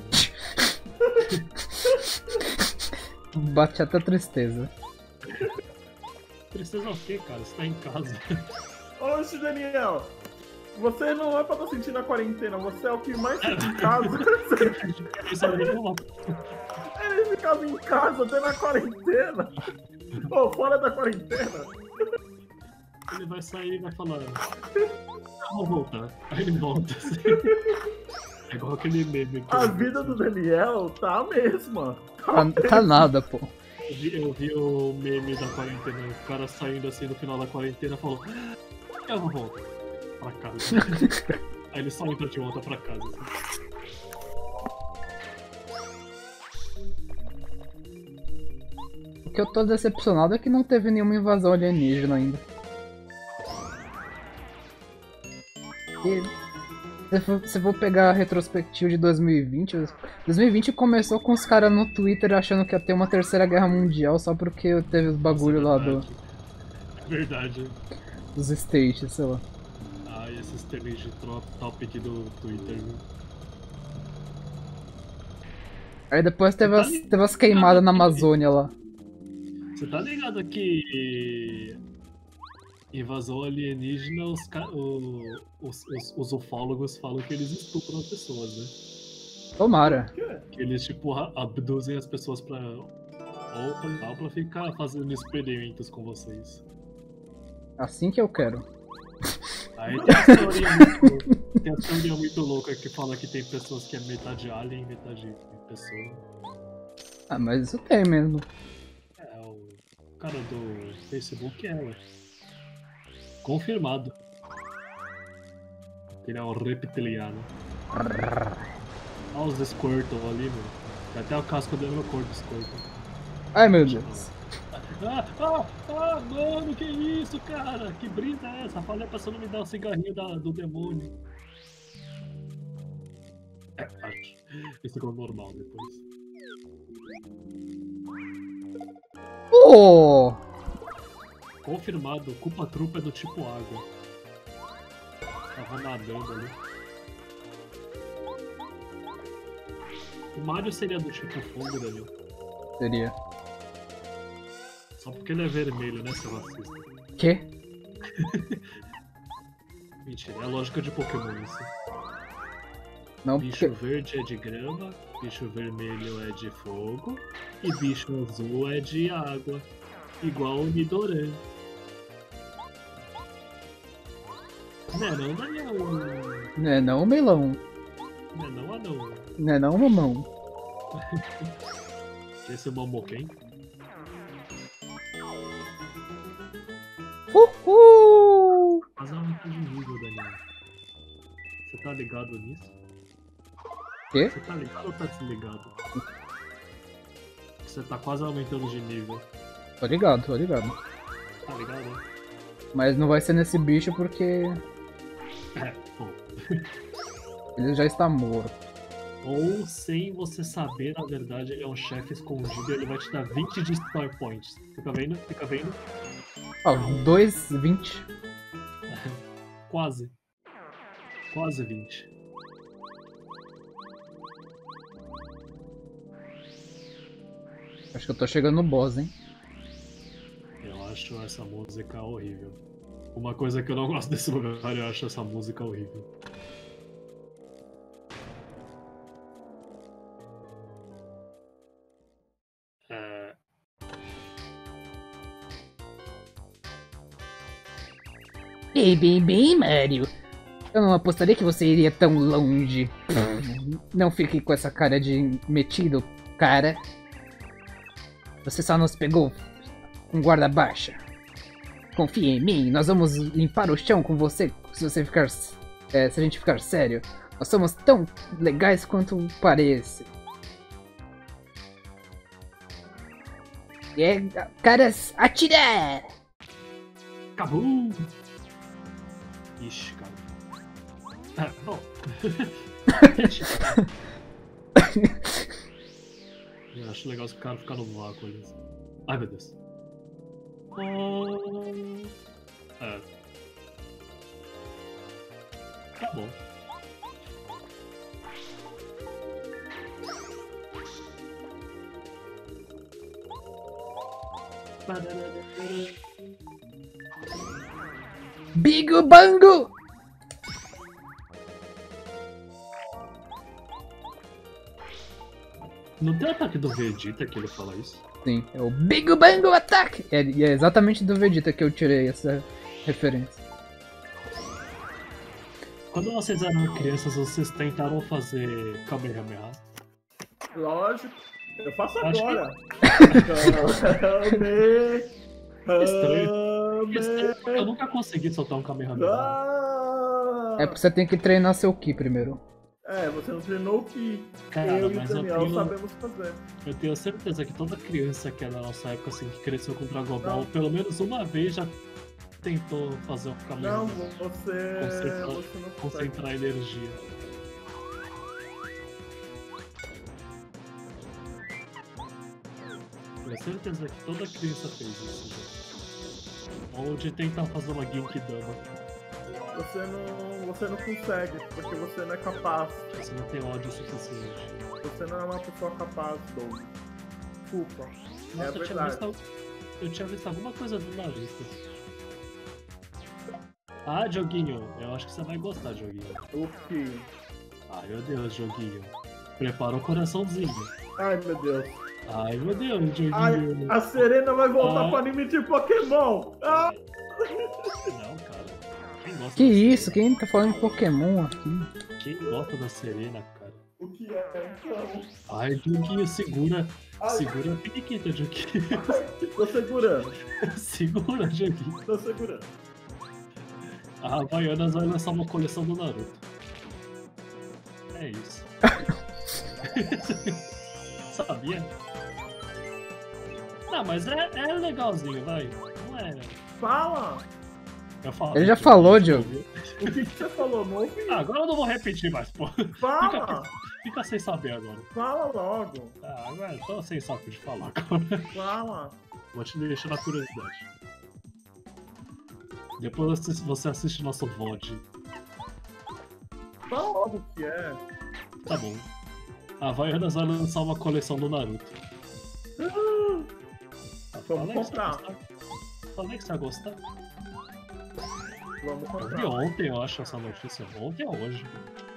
Bate até tristeza.
Tristeza o quê, cara? Você tá em casa.
Oxe, Daniel, você não é pra estar sentindo a quarentena, você é o que mais fica em casa.
Isso aí não
Ele ficava em casa até na quarentena. Ou fora da quarentena.
Ele vai sair e vai falar. Eu vou voltar. Aí ele volta. Assim. É igual aquele meme que
A
eu-
vida do Daniel tá a mesma.
Tá, tá nada, pô.
Eu vi, eu vi o meme da quarentena, o cara saindo assim no final da quarentena e falou: eu vou voltar pra casa. Aí ele só entra de volta pra casa. Assim.
O que eu tô decepcionado é que não teve nenhuma invasão alienígena ainda. E se for, se for pegar a retrospectiva de dois mil e vinte, dois mil e vinte começou com os caras no Twitter achando que ia ter uma terceira guerra mundial só porque teve os bagulho lá do,
É verdade.
dos states, sei lá.
Ah, e esses temas de tro- topic do Twitter, viu?
Aí depois teve
Tá
as,
ligado
teve as queimadas na
que-
Amazônia lá.
Você tá ligado que invasão alienígena, os, ca- o- os, os, os ufólogos falam que eles estupram as pessoas, né?
Tomara.
Que eles, tipo, ra- abduzem as pessoas pra. Ou pra, ou pra ficar fazendo experimentos com vocês.
Assim que eu quero.
Aí tem a teoria muito, tem a teoria muito louca que fala que tem pessoas que é metade alien e metade pessoa.
Ah, mas isso tem mesmo.
É, o cara do Facebook é, ué. Confirmado. Ele é um reptiliano. Olha os Squirtle ali, meu. Tem até o casco dele no cor do Squirtle.
Ai meu Deus.
Ah, ah, ah, mano, que isso, cara? Que brisa é essa? Falei pra você não me dar o cigarrinho da, do demônio. É, acho. Isso ficou normal depois.
Oh!
Confirmado, culpa trupa é do tipo água. Tava nadando ali. O Mario seria do tipo fogo, Daniel.
Seria.
Só porque ele é vermelho, né, seu racista?
Que?
Mentira, é a lógica de Pokémon isso.
Não,
Bicho
porque...
verde é de grama, bicho vermelho é de fogo e bicho azul é de água. Igual o Nidoran. Não é não, Daniel?
Não é não, melão.
Não é não, anão.
Não é não, mamão.
Esse é o Momoken.
Uhul!
Mas aumenta de nível, Daniel. Você tá ligado nisso?
Quê?
Você tá ligado ou tá desligado? Você tá quase aumentando de nível.
Tô ligado, tô ligado.
Tá ligado?
Mas não vai ser nesse bicho porque
É, bom.
ele já está morto.
Ou sem você saber, na verdade, ele é um chefe escondido e ele vai te dar vinte de Star Points. Fica vendo? Fica vendo?
Ó, dois, vinte.
Quase. Quase vinte.
Acho que eu tô chegando no boss, hein?
Eu acho essa música horrível. Uma coisa que eu não gosto desse lugar, eu acho essa música horrível. É...
Bem, bem, bem, Mario. Eu não apostaria que você iria tão longe. Não fique com essa cara de metido, cara. Você só nos pegou com guarda baixa. Confia em mim, nós vamos limpar o chão com você se você ficar. É, se a gente ficar sério. Nós somos tão legais quanto parece. E é, caras, atirar!
Acabou! Ixi, cara. Ah, bom. Eu acho legal se o cara ficar no vácuo ali. Ai, meu Deus. Oh. É. Tá bom.
Big Bango!
Não tem ataque do Vegeta que ele fala isso?
Sim, é o Big Bango Attack! É, e é exatamente do Vegeta que eu tirei essa referência.
Quando vocês eram crianças, vocês tentaram fazer Kamehameha?
Lógico. Eu faço
Acho que-
agora. Kame,
Estranho.
Kame.
Eu nunca consegui soltar um Kamehameha.
Ah!
É porque você tem que treinar seu Ki primeiro.
É, você não treinou o que
Cara,
eu e o
mas eu
Daniel
treino-
sabemos fazer.
Eu tenho certeza que toda criança que é da nossa época, assim, que cresceu com Dragon Ball,
Não.
pelo menos uma vez já tentou fazer um
Não,
Kamehameha.
você,
Concentrar-
você não consegue.
Concentrar energia. Tenho certeza que toda criança fez isso já. Ou de tentar fazer uma Genkidama.
Você não, você não consegue, porque você não é capaz.
Você não tem ódio suficiente.
Você não é uma pessoa capaz, Doug. Desculpa.
Nossa,
é
eu, tinha
verdade.
visto, al- eu tinha visto alguma coisa do Naruto. Ah, Joguinho, eu acho que você vai gostar, Joguinho.
O que?
Ai meu Deus, Joguinho. Prepara o coraçãozinho.
Ai, meu Deus.
Ai meu Deus, Joguinho.
Ai, a Serena vai voltar
Ah.
pro anime de Pokémon. Ah!
Não, cara. Quem gosta
Que
da
isso? Quem tá falando de Pokémon aqui?
Serena? Quem gosta da Serena, cara?
O que é, então?
Ai, Joguinho, segura.
Ai.
Segura a periquita, Joguinho.
Tô segurando,
Segura, Joguinho.
tô segurando.
A Havaianas vai lançar uma coleção do Naruto. É isso. Sabia? Não, mas é, é legalzinho, vai. Não é.
Fala!
Eu falo,
Ele já
Diogo,
falou,
Diogo.
Diogo.
O que, que você falou? Não ouvi.
Ah, agora eu não vou repetir mais, pô.
Fala!
Fica sem saber agora.
Fala logo.
Ah, agora eu tô sem saco de falar agora.
Fala.
Vou te deixar na curiosidade. Depois você- você assiste nosso V O D.
Fala logo o que é.
Tá bom. A Havaianas vai lançar uma coleção do Naruto. Ah,
Vamos
falei que você
comprar.
vai gostar. Falei que você vai gostar.
Vamos
Eu vi
comprar.
ontem, eu acho, essa notícia. Ontem ou hoje.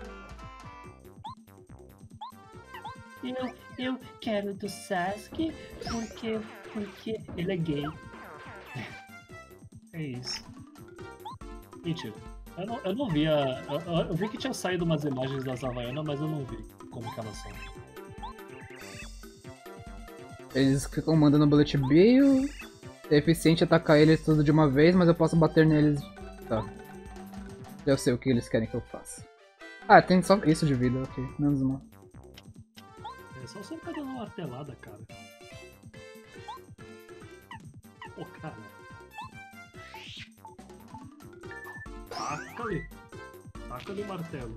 Eu, eu quero do Sasuke porque, porque ele é gay.
É isso. Mentira. Eu não, eu não vi a. Eu, eu- eu vi que tinha saído umas imagens das Havaianas, mas eu não vi como que elas são.
Eles ficam mandando bullet bill. É eficiente atacar eles tudo de uma vez, mas eu posso bater neles. Tá. Eu sei o que eles querem que eu faça. Ah, tem só isso de vida, ok. Menos mal.
É só você ficar dando uma martelada, cara. Pô, cara. Taca ali. Taca ali o martelo.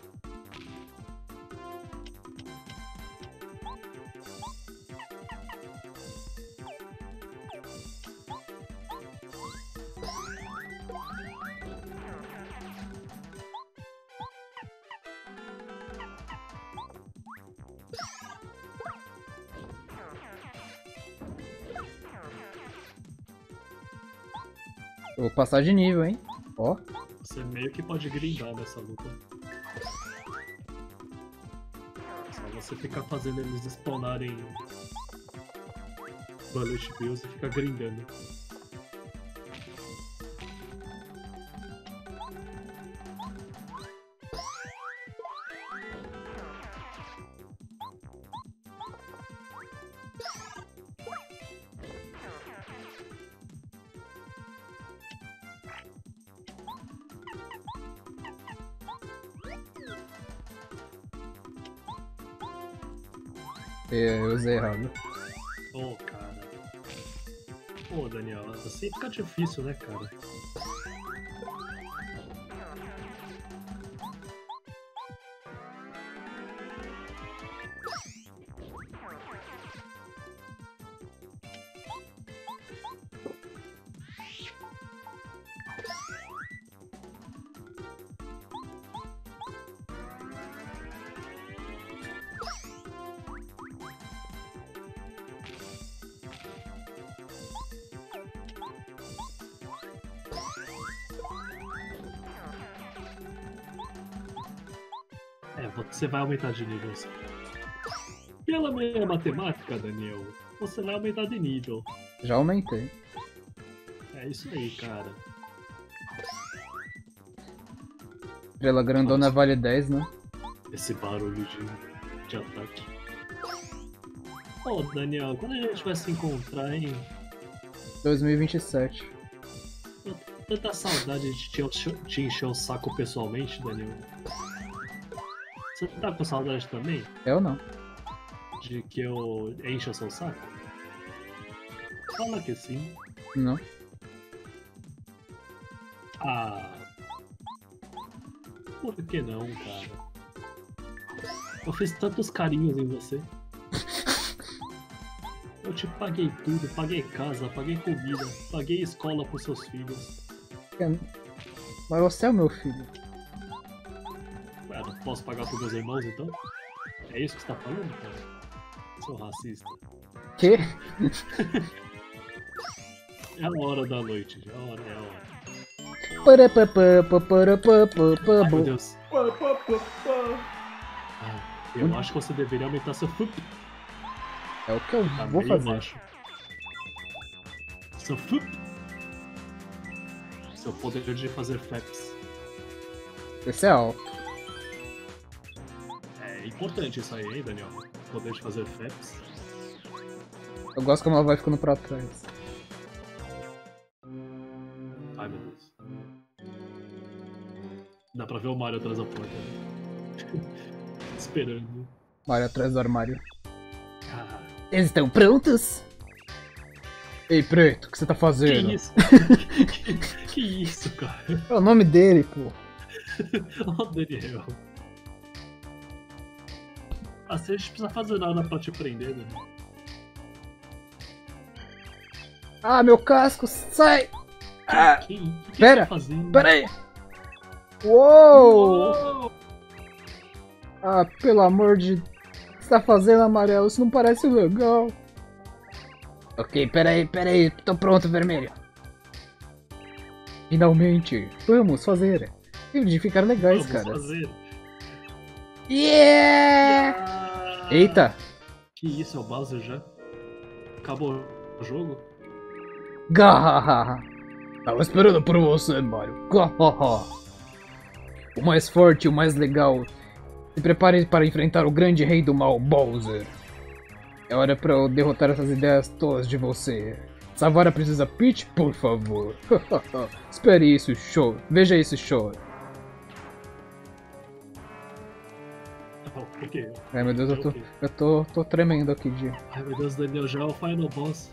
Eu vou passar de nível, hein? Ó.
Você meio que pode grindar nessa luta. Só você ficar fazendo eles spawnarem bullet bills e ficar grindando.
É, eu usei errado.
Ô, cara. Pô, Daniel, assim fica difícil, né, cara? você vai aumentar de nível sim. Pela minha matemática, Daniel, você vai aumentar de nível.
Já aumentei.
É isso aí, cara.
Estrela grandona vale dez, né?
Esse barulho de, de ataque. Ô, Daniel, quando a gente vai se encontrar, hein?
dois mil e vinte e sete.
Eu tô tanta saudade de te, te encher o saco pessoalmente, Daniel. Você tá com saudade também?
Eu não.
De que eu encha o seu saco? Fala que sim.
Não.
Ah. Por que não, cara? Eu fiz tantos carinhos em você. Eu te paguei tudo, paguei casa, paguei comida, paguei escola pros seus filhos.
Mas você é o meu filho.
Ué, não posso pagar pros meus irmãos então? É isso que você tá falando, cara? Sou racista.
Que?
É a hora da noite, já é a hora, é a hora.
Para, pa, pa, pa, para, pa, pa, pa,
Ai meu
bo-
Deus.
Pá, pá, pá, pá.
Ah, eu acho que você deveria aumentar seu fup.
É o que eu
Tá
vou
meio
fazer.
baixo. Seu fup. Seu poder de fazer flaps.
Esse é alto.
É importante isso aí, hein, Daniel? Poder de fazer flaps.
Eu gosto como ela vai ficando pra trás.
Ai meu Deus. Dá pra ver o Mario atrás da porta. Né? Esperando.
Mario atrás do armário.
Ah,
Eles estão prontos? Ei, Preto, o que você tá
que
fazendo?
isso? que, que isso, cara?
É o nome dele, pô.
Ó, Daniel. Assim a gente precisa fazer nada pra te prender, Daniel.
Ah, meu casco, sai! Ah,
Que, que, que, que
pera,
você tá fazendo?
pera aí! Uou!
Uou!
Ah, pelo amor de... O que você tá fazendo, Amarelo? Isso não parece legal. Ok, pera aí, pera aí. Tô pronto, Vermelho. Finalmente. Vamos fazer. De ficar legais,
Vamos
cara.
fazer.
Yeah!
Ah,
Eita!
Que isso, é o Bowser já? Acabou o jogo?
Gahaha! Tava esperando por você, Mario. Gahaha! O mais forte, o mais legal. Se prepare para enfrentar o grande rei do mal, Bowser. É hora para eu derrotar essas ideias tolas de você. Savara precisa Peach, por favor. Espere isso, show. Veja esse show.
Oh, por quê?
Ai meu Deus, eu tô, eu tô, tô tremendo aqui, de.
Ai meu Deus, Daniel, já é o final boss.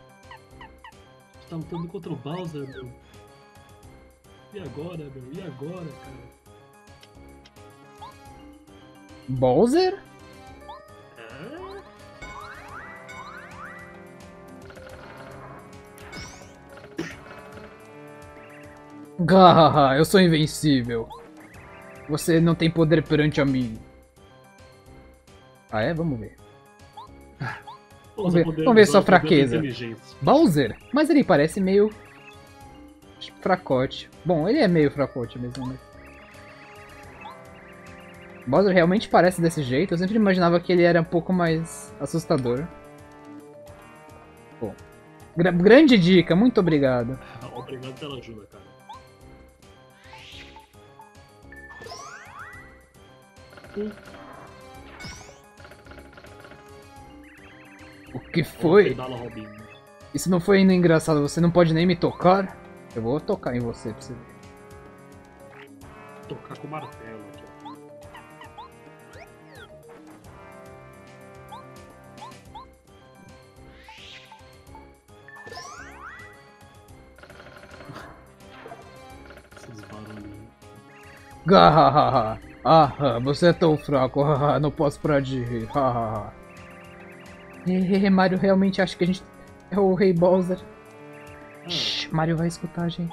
Tá lutando contra o Bowser, meu. E agora, meu? E agora, cara?
Bowser?
É?
Gahaha, eu sou invencível. Você não tem poder perante a mim. Ah é? Vamos ver. Vamos ver- vamos ver sua fraqueza. Bowser? Mas ele parece meio... fracote. Bom, ele é meio fracote mesmo, né? Bowser realmente parece desse jeito. Eu sempre imaginava que ele era um pouco mais assustador. Bom, gra- grande dica, muito obrigado.
Obrigado pela ajuda, cara.
O que foi?
Pedala, Robin.
Isso não foi ainda engraçado, você não pode nem me tocar? Eu vou tocar em você pra você ver.
Tocar com o martelo aqui, ó. Esses barulhinhos.
Gahahaha. Ah, você é tão fraco, haha, não posso parar de rir, hahaha. Hehehe, Mario realmente acha que a gente é o Rei Bowser.
Ah,
Shhh, Mario vai escutar a gente.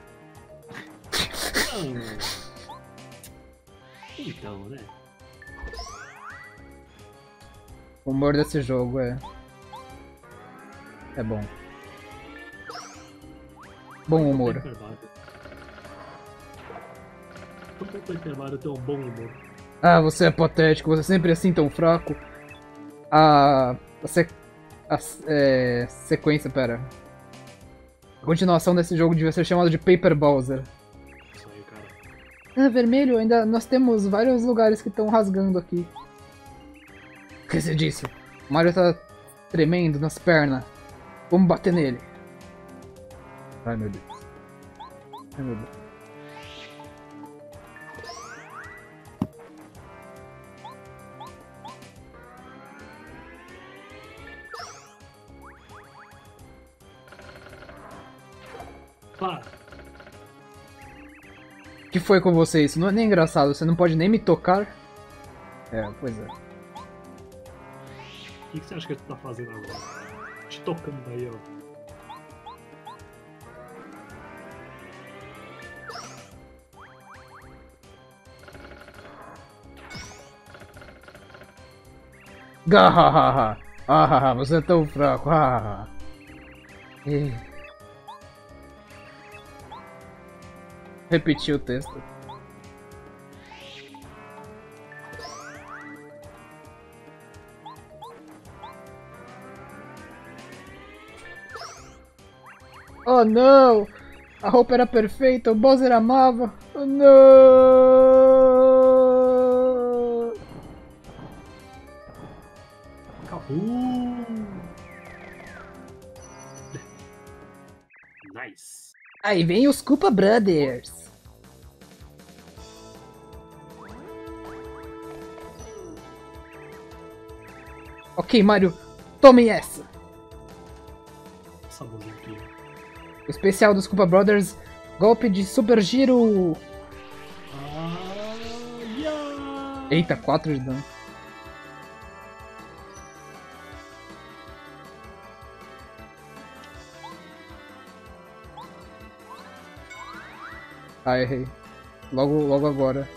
ah. Então, né?
O humor desse jogo é... É bom. Bom humor.
Paper Mario. Todo Paper Mario tem um bom humor.
Ah, você é patético, você é sempre assim tão fraco. A. A, se... a é... sequência, pera. A continuação desse jogo devia ser chamada de Paper Bowser.
Isso aí, cara.
Ah, vermelho, ainda nós temos vários lugares que estão rasgando aqui. O que você disse? O Mario tá tremendo nas pernas. Vamos bater nele. Ai meu Deus. Ai meu Deus.
Pá,
O que foi com você? Isso não é nem engraçado. Você não pode nem me tocar? É, pois é.
o que, que você acha que tu tá fazendo agora? Te tocando aí, ó.
Gahahaha. Ah, você é tão fraco. Ah. E... Repetir o texto. Oh não! A roupa era perfeita, o Bowser amava. Oh não!
Acabou! Nice!
Aí vem os Koopa Brothers. Ok, Mario, tome essa.
Essa musiquinha.
O especial dos Koopa Brothers, golpe de Super Giro.
Ah, yeah.
Eita, quatro de dano. Ah, errei. Logo, logo agora.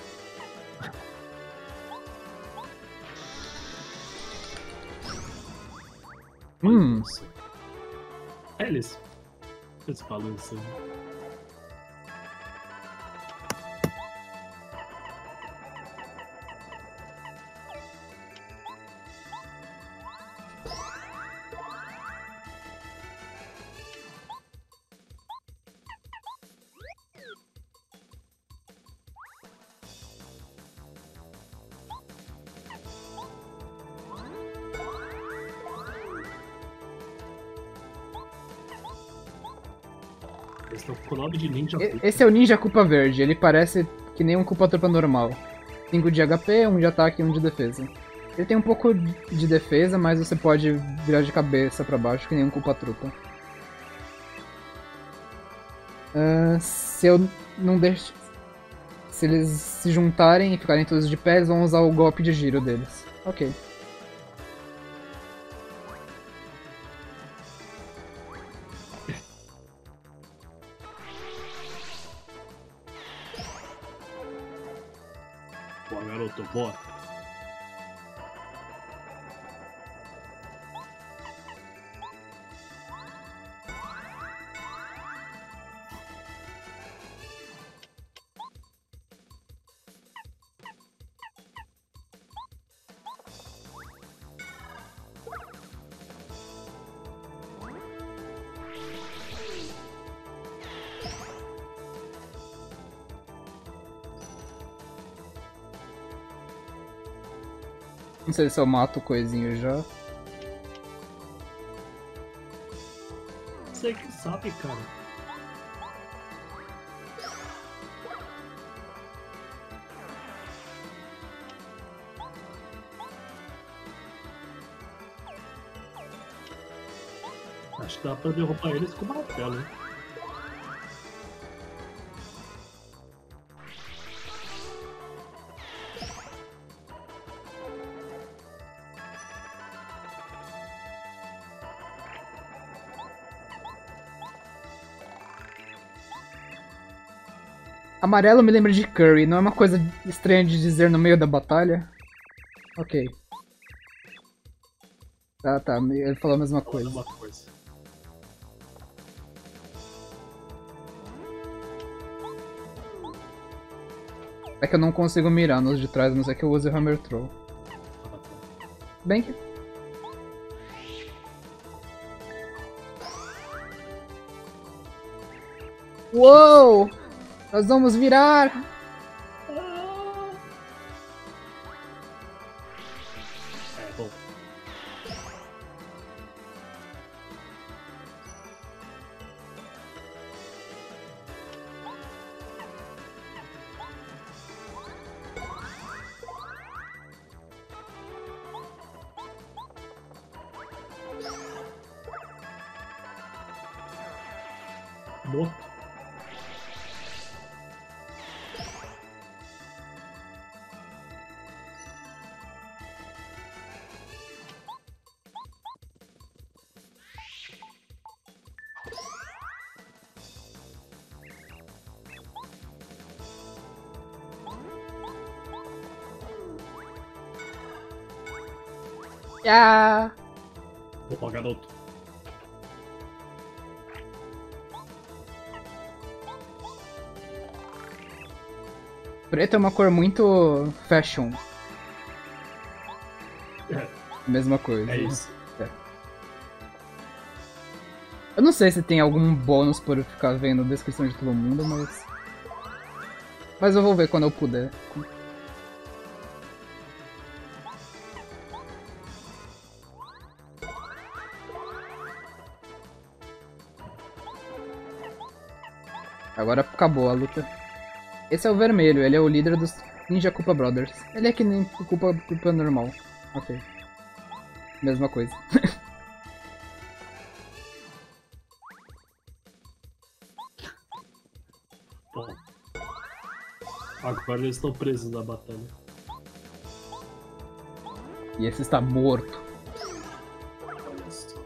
Hum,
Nossa. Eles. Eles balançando. Eles estão com o nome de ninja.
e- esse é o Ninja Koopa Verde. Ele parece que nem um Koopa Troopa normal. cinco de H P, um de ataque e um de defesa. Ele tem um pouco de defesa, mas você pode virar de cabeça pra baixo que nem um Koopa Troopa. Ah, se eu não deixo... Se eles se juntarem e ficarem todos de pé, eles vão usar o golpe de giro deles. Ok.
Boa, garoto, bora.
Não sei se eu mato o coisinho já.
Você que sabe, cara. Acho que dá pra derrubar eles com martelo, hein?
Amarelo me lembra de Curry, não é uma coisa estranha de dizer no meio da batalha? Ok. Tá, tá, ele falou a mesma coisa.
Uma coisa.
É que eu não consigo mirar nos de trás, a não ser que eu use o Hammer Throw. Bem que... Uou! Nós vamos virar!
É, bom. Morto.
Ah!
Opa, garoto.
Preto é uma cor muito fashion.
É,
Mesma coisa.
é isso.
Eu não sei se tem algum bônus por eu ficar vendo a descrição de todo mundo, mas... Mas eu vou ver quando eu puder. Agora acabou a luta. Esse é o vermelho, ele é o líder dos Ninja Koopa Brothers. Ele é que nem o Koopa, Koopa normal. Ok. Mesma coisa.
Bom. Agora eles estão presos na batalha.
E esse está morto.
Olha só.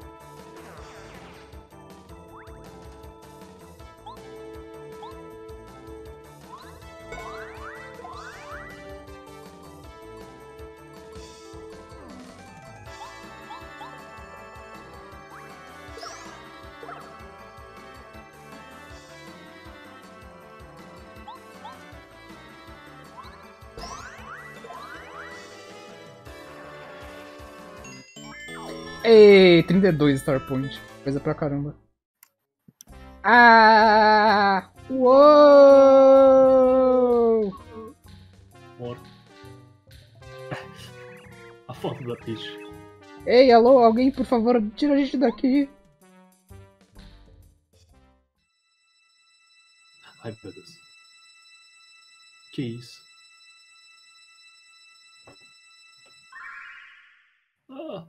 Ei, trinta e dois Star Point. Coisa pra caramba. Ah! Uou!
Morto. A foto da Peach.
Ei, alô, alguém, por favor, tira a gente daqui.
Ai, meu Deus. Que isso? Ah!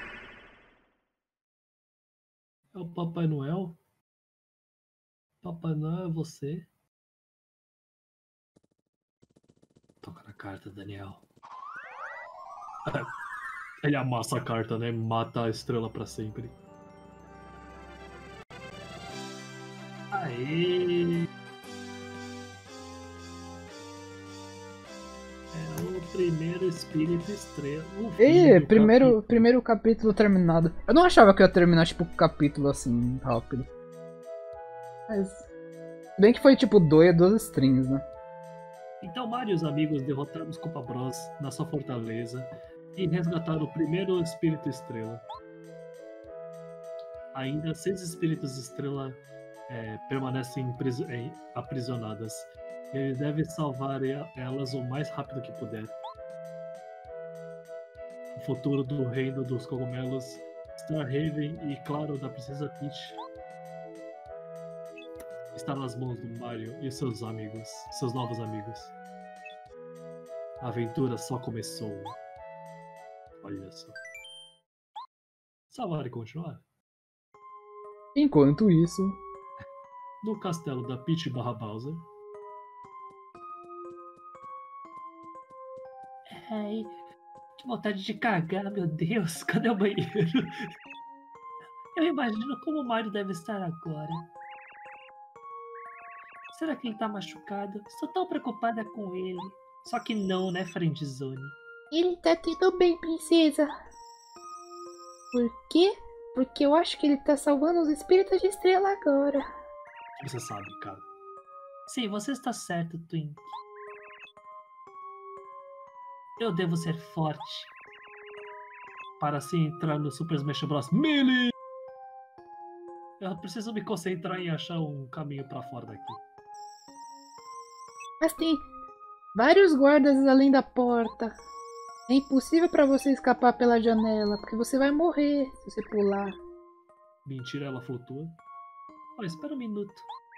É o Papai Noel? Papai Noel é você? Toca na carta, Daniel. Ele amassa a carta, né? Mata a estrela pra sempre. Aê! É o primeiro espírito estrela. o fim
Ei,
do
primeiro,
capítulo.
primeiro capítulo terminado. Eu não achava que eu ia terminar, tipo, o capítulo assim, rápido. Mas... Bem que foi, tipo, dois, duas strings, né?
Então Mario e os amigos derrotaram os Koopa Bros na sua fortaleza e resgataram o primeiro espírito estrela. Ainda seis espíritos estrela é, permanecem pris- é, aprisionadas. Ele deve salvar e- elas o mais rápido que puder. O futuro do reino dos cogumelos, Starhaven e, claro, da Princesa Peach está nas mãos do Mario e seus amigos, seus novos amigos. A aventura só começou. Olha só. Salvar e continuar.
Enquanto isso...
No castelo da Peach barra Bowser.
Ai, que vontade de cagar, meu Deus. Cadê o banheiro? Eu imagino como o Mario deve estar agora. Será que ele tá machucado? Estou tão preocupada com ele. Só que não, né, Friendzone?
Ele tá tudo bem, princesa. Por quê? Porque eu acho que ele tá salvando os espíritos de estrela agora.
O que você sabe, cara?
Sim, você está certo, Twink. Eu devo ser forte. Para assim entrar no Super Smash Bros. Melee! Eu preciso me concentrar em achar um caminho pra fora daqui.
Mas tem vários guardas além da porta. É impossível pra você escapar pela janela, porque você vai morrer se você pular.
Mentira, ela flutua. Oh, espera um minuto.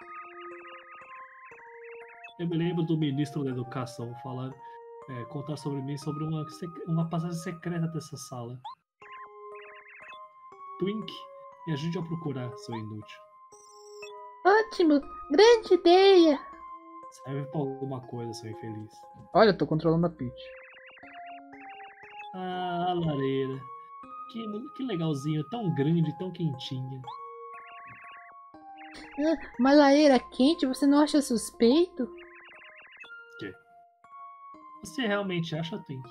Eu me lembro do ministro da educação falar, é, contar sobre mim sobre uma, sec- uma passagem secreta dessa sala. Twink, me ajude a procurar, seu inútil.
Ótimo! Grande ideia!
Serve pra alguma coisa, seu infeliz.
Olha, eu tô controlando a Peach.
Ah, a lareira. Que, que legalzinho, tão grande, tão quentinha.
Ah, uma lareira quente, você não acha suspeito?
Você realmente acha, Twink?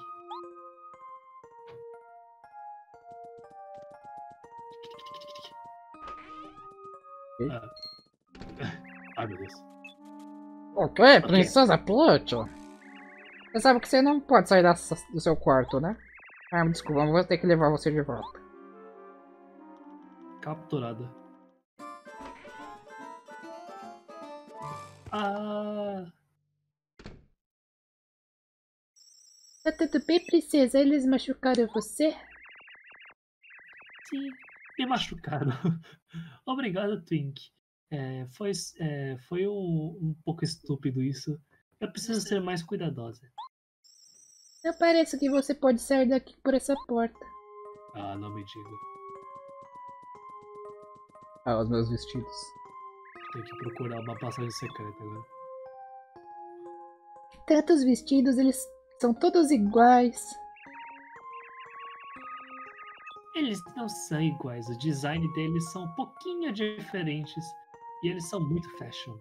Ah. Ai, meu Deus.
O quê? Princesa Peach? Você sabe que você não pode sair da, do seu quarto, né? Ah, me desculpa, eu vou ter que levar você de volta.
Capturada. Ah,
Tá tudo bem, princesa? Eles machucaram você?
sim, me machucaram. Obrigado, Twink. É, foi é, foi um, um pouco estúpido isso. Eu preciso ser mais cuidadosa.
Não parece que você pode sair daqui por essa porta.
Ah, não me diga.
Ah, os meus vestidos.
Tem que procurar uma passagem secreta agora.
Tantos vestidos, eles são todos iguais.
Eles não são iguais, o design deles são um pouquinho diferentes. E eles são muito fashion.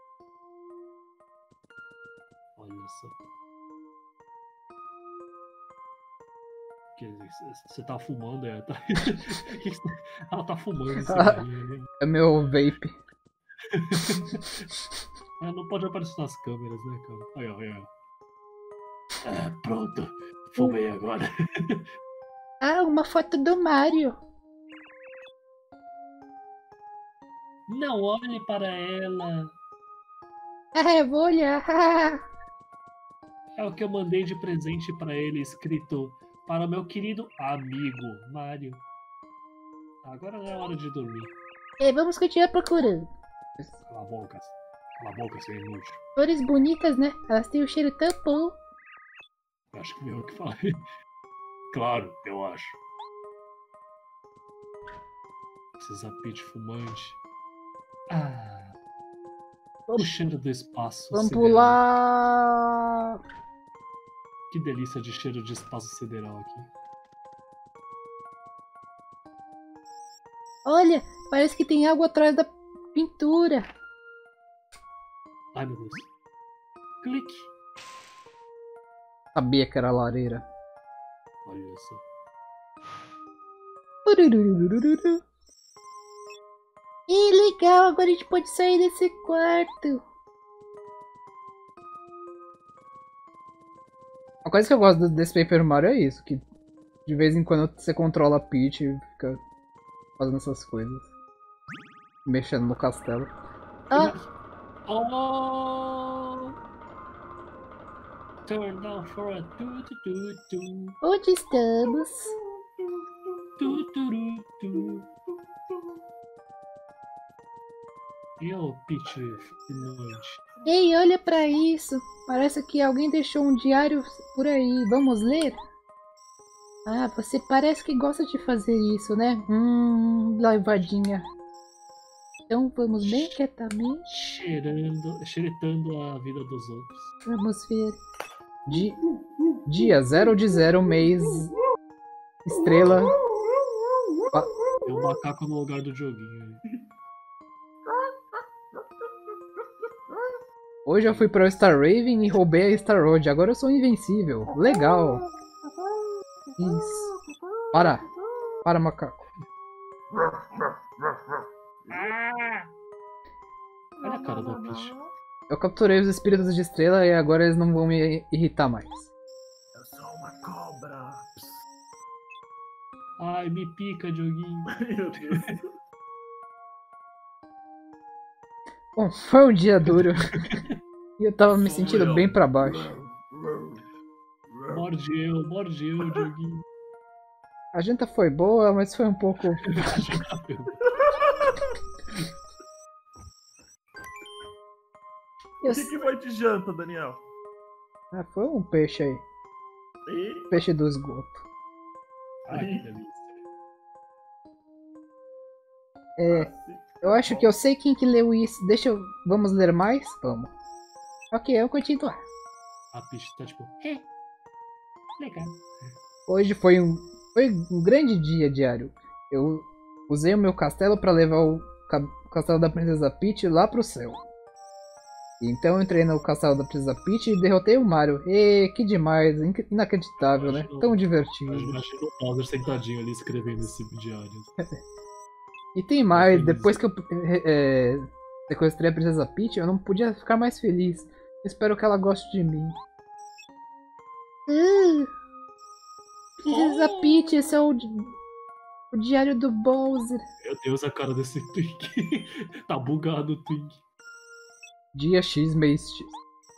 Olha só. Que- Você tá fumando, é? Tá... Ela tá fumando cigarrinho, né?
É meu vape.
Ela não pode aparecer nas câmeras, né, cara? Aí, ó, aí, ó. Ah, pronto. Fumei agora.
Ah, uma foto do Mario.
Não olhe para ela.
Ah, eu vou olhar.
É o que eu mandei de presente para ele, escrito para meu querido amigo Mario. Agora é hora de dormir.
E vamos continuar procurando.
Cala a boca. Cala a boca, seu inútil.
Flores bonitas, né? Elas têm um cheiro tão bom.
Eu acho que é eu que falei. Claro, eu acho. Esses apete fumante. Ah. O cheiro do espaço
Vamos
sideral.
pular!
Que delícia de cheiro de espaço sideral aqui.
Olha, parece que tem algo atrás da pintura.
Ai, meu Deus. Clique.
Sabia que era lareira.
Olha só.
Urururururu. Ih, legal, agora a gente pode sair desse quarto.
Uma coisa que eu gosto desse Paper Mario é isso, que de vez em quando você controla a Peach e fica fazendo essas coisas. Mexendo no castelo.
Ah,
Oh! Turn down for a tu tu tu tu
onde estamos?
tu tu tu. E o Peach fumante?
Ei, olha pra isso. Parece que alguém deixou um diário por aí. Vamos ler? Ah, você parece que gosta de fazer isso, né? Hum, laivadinha. Então vamos bem quietamente.
Cheirando, xeretando a vida dos outros.
Vamos ver.
Di dia zero de zero, mês, estrela.
Tem um macaco no lugar do joguinho aí.
Hoje eu fui para o Star Raven e roubei a Star Road. Agora eu sou invencível. Legal. Isso. Para. Para, macaco.
Olha a cara do Peach.
Eu capturei os espíritos de estrela e agora eles não vão me irritar mais.
Eu sou uma
Ai, me pica, Dioguinho.
Meu Deus.
Bom, foi um dia duro. E eu tava me
Sou
sentindo
eu.
bem pra baixo.
Morde eu, morde eu, Dioguinho.
A janta foi boa, mas foi um pouco...
O
Eu...
que, que foi de janta, Daniel?
Ah, foi um peixe aí.
E...
Peixe do esgoto.
Ai, que delícia.
É, eu acho que eu sei quem que leu isso. Deixa eu... Vamos ler mais? Vamos. Ok, eu continuar.
A Peach tá tipo...
É. Legal.
Hoje foi um, foi um grande dia diário. Eu usei o meu castelo para levar o, ca- o castelo da Princesa Peach lá pro céu. Então eu entrei no castelo da Princesa Peach e derrotei o Mario. E que demais, inc- inacreditável, né? Tão divertido.
Imagina o Bowser sentadinho ali escrevendo esse diário.
E tem mais,
feliz.
depois que eu é, sequestrei a Princesa Peach, eu não podia ficar mais feliz. Espero que ela goste de mim.
Uh, Princesa Peach, esse é o, di- o diário do Bowser.
Meu Deus, a cara desse Twink. Tá bugado o Twink.
Dia X, mês X.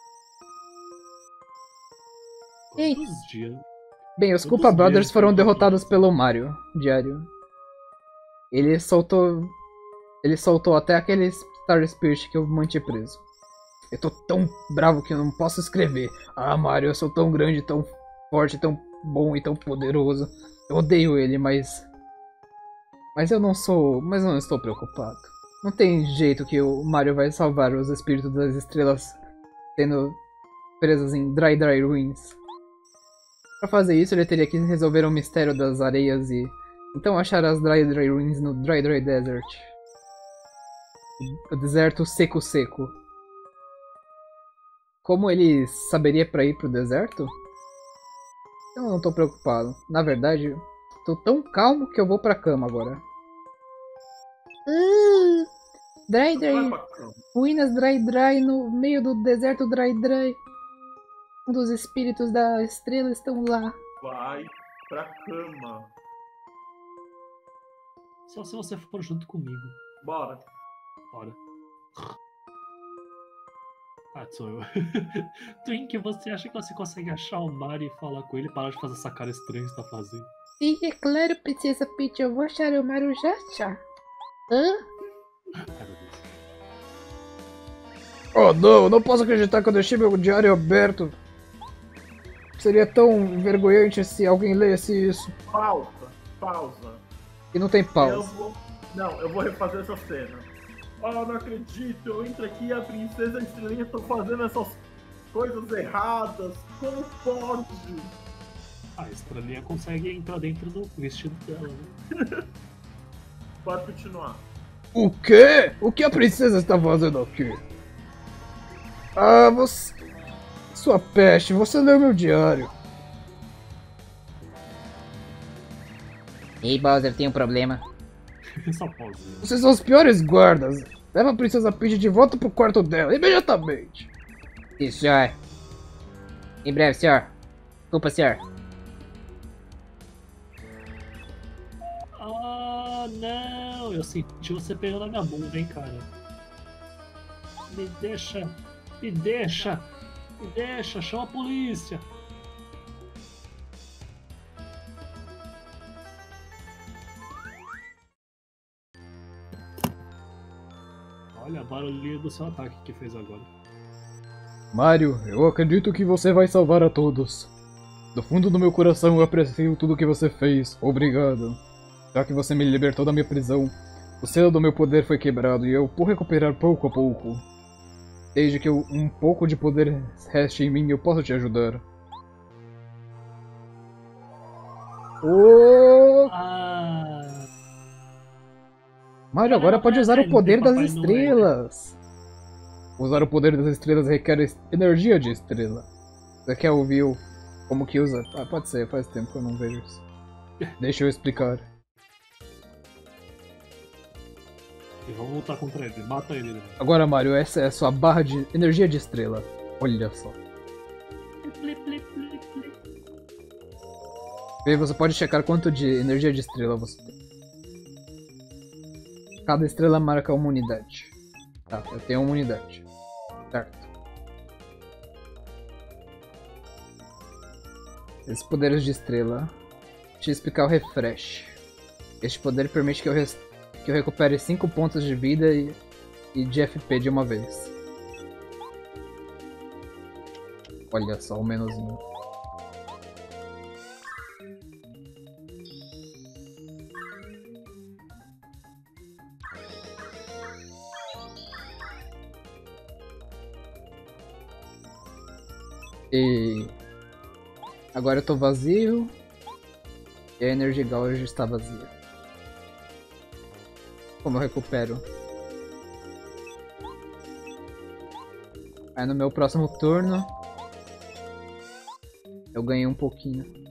Ei.
Quantos dias?
Bem, os
Todos
Koopa
os
Brothers
meses
foram
tem
derrotados
Koopa
pelo Mario, diário. Ele soltou. Ele soltou até aquele Star Spirit que eu mantive preso. Eu tô tão bravo que eu não posso escrever. Ah, Mario, eu sou tão grande, tão forte, tão bom e tão poderoso. Eu odeio ele, mas. Mas eu não sou. Mas eu não estou preocupado. Não tem jeito que o Mario vai salvar os espíritos das estrelas sendo presos em Dry Dry Ruins. Pra fazer isso, ele teria que resolver o mistério das areias e então achar as Dry Dry Ruins no Dry Dry Desert. O deserto seco seco. Como ele saberia pra ir pro deserto? Eu não tô preocupado. Na verdade, tô tão calmo que eu vou pra cama agora.
Uh, dry,
Vai
dry.
pra cama.
Ruínas Dry Dry no meio do deserto Dry Dry. Um dos espíritos da estrela estão lá.
Vai pra cama.
Só se você for junto comigo.
Bora.
Bora. Ah, sou eu. Twink, você acha que você consegue achar o Mario e falar com ele e parar de fazer essa cara estranha que você tá fazendo?
Sim, é claro, Princesa Peach, eu vou achar o Mario já já. Hã?
Ai, meu Deus.
Oh não, não posso acreditar que eu deixei meu diário aberto. Seria tão envergonhante se alguém lesse isso.
Pausa. Pausa.
E não tem
Eu
pausa.
vou... Não, eu vou refazer essa cena. Oh, não acredito, eu entro aqui e a princesa e a estrelinha estão fazendo essas coisas erradas. Como pode?
Ah, a estrelinha consegue entrar dentro do vestido dela, né?
Pode continuar.
O quê? O que a princesa está fazendo aqui? Ah, você... Sua peste, você leu meu diário.
Ei, Bowser, tem um problema.
Só pausa.
Vocês são os piores guardas. Leva a princesa Peach de volta pro quarto dela, imediatamente.
Isso, senhor. Em breve, senhor. Desculpa, senhor.
Ah, não! Eu senti você pegando a minha bunda, hein, cara. Me deixa! Me deixa! Me deixa! Chama a polícia! Olha a barulhinha do seu ataque que fez agora.
Mario, eu acredito que você vai salvar a todos. Do fundo do meu coração eu aprecio tudo que você fez. Obrigado. Já que você me libertou da minha prisão, o selo do meu poder foi quebrado e eu vou recuperar pouco a pouco. Desde que eu, um pouco de poder reste em mim, eu posso te ajudar. Oh!
Ah!
Mario agora pode usar o poder das
Papai Noel.
estrelas. Usar o poder das estrelas requer es- energia de estrela. Você quer ouvir o- como que usa? Ah, pode ser, faz tempo que eu não vejo isso. Deixa eu explicar.
E vamos lutar contra ele. Mata ele, né?
Agora, Mario, essa é a sua barra de energia de estrela. Olha só. E você pode checar quanto de energia de estrela você tem. Cada estrela marca uma unidade. Tá, eu tenho uma unidade. Certo. Esses poderes de estrela. Deixa eu explicar o refresh. Este poder permite que eu, res... que eu recupere cinco pontos de vida e... e de F P de uma vez. Olha só o menuzinho. E agora eu tô vazio e a Energy Gauge está vazia. Como eu recupero? Aí no meu próximo turno eu ganhei um pouquinho.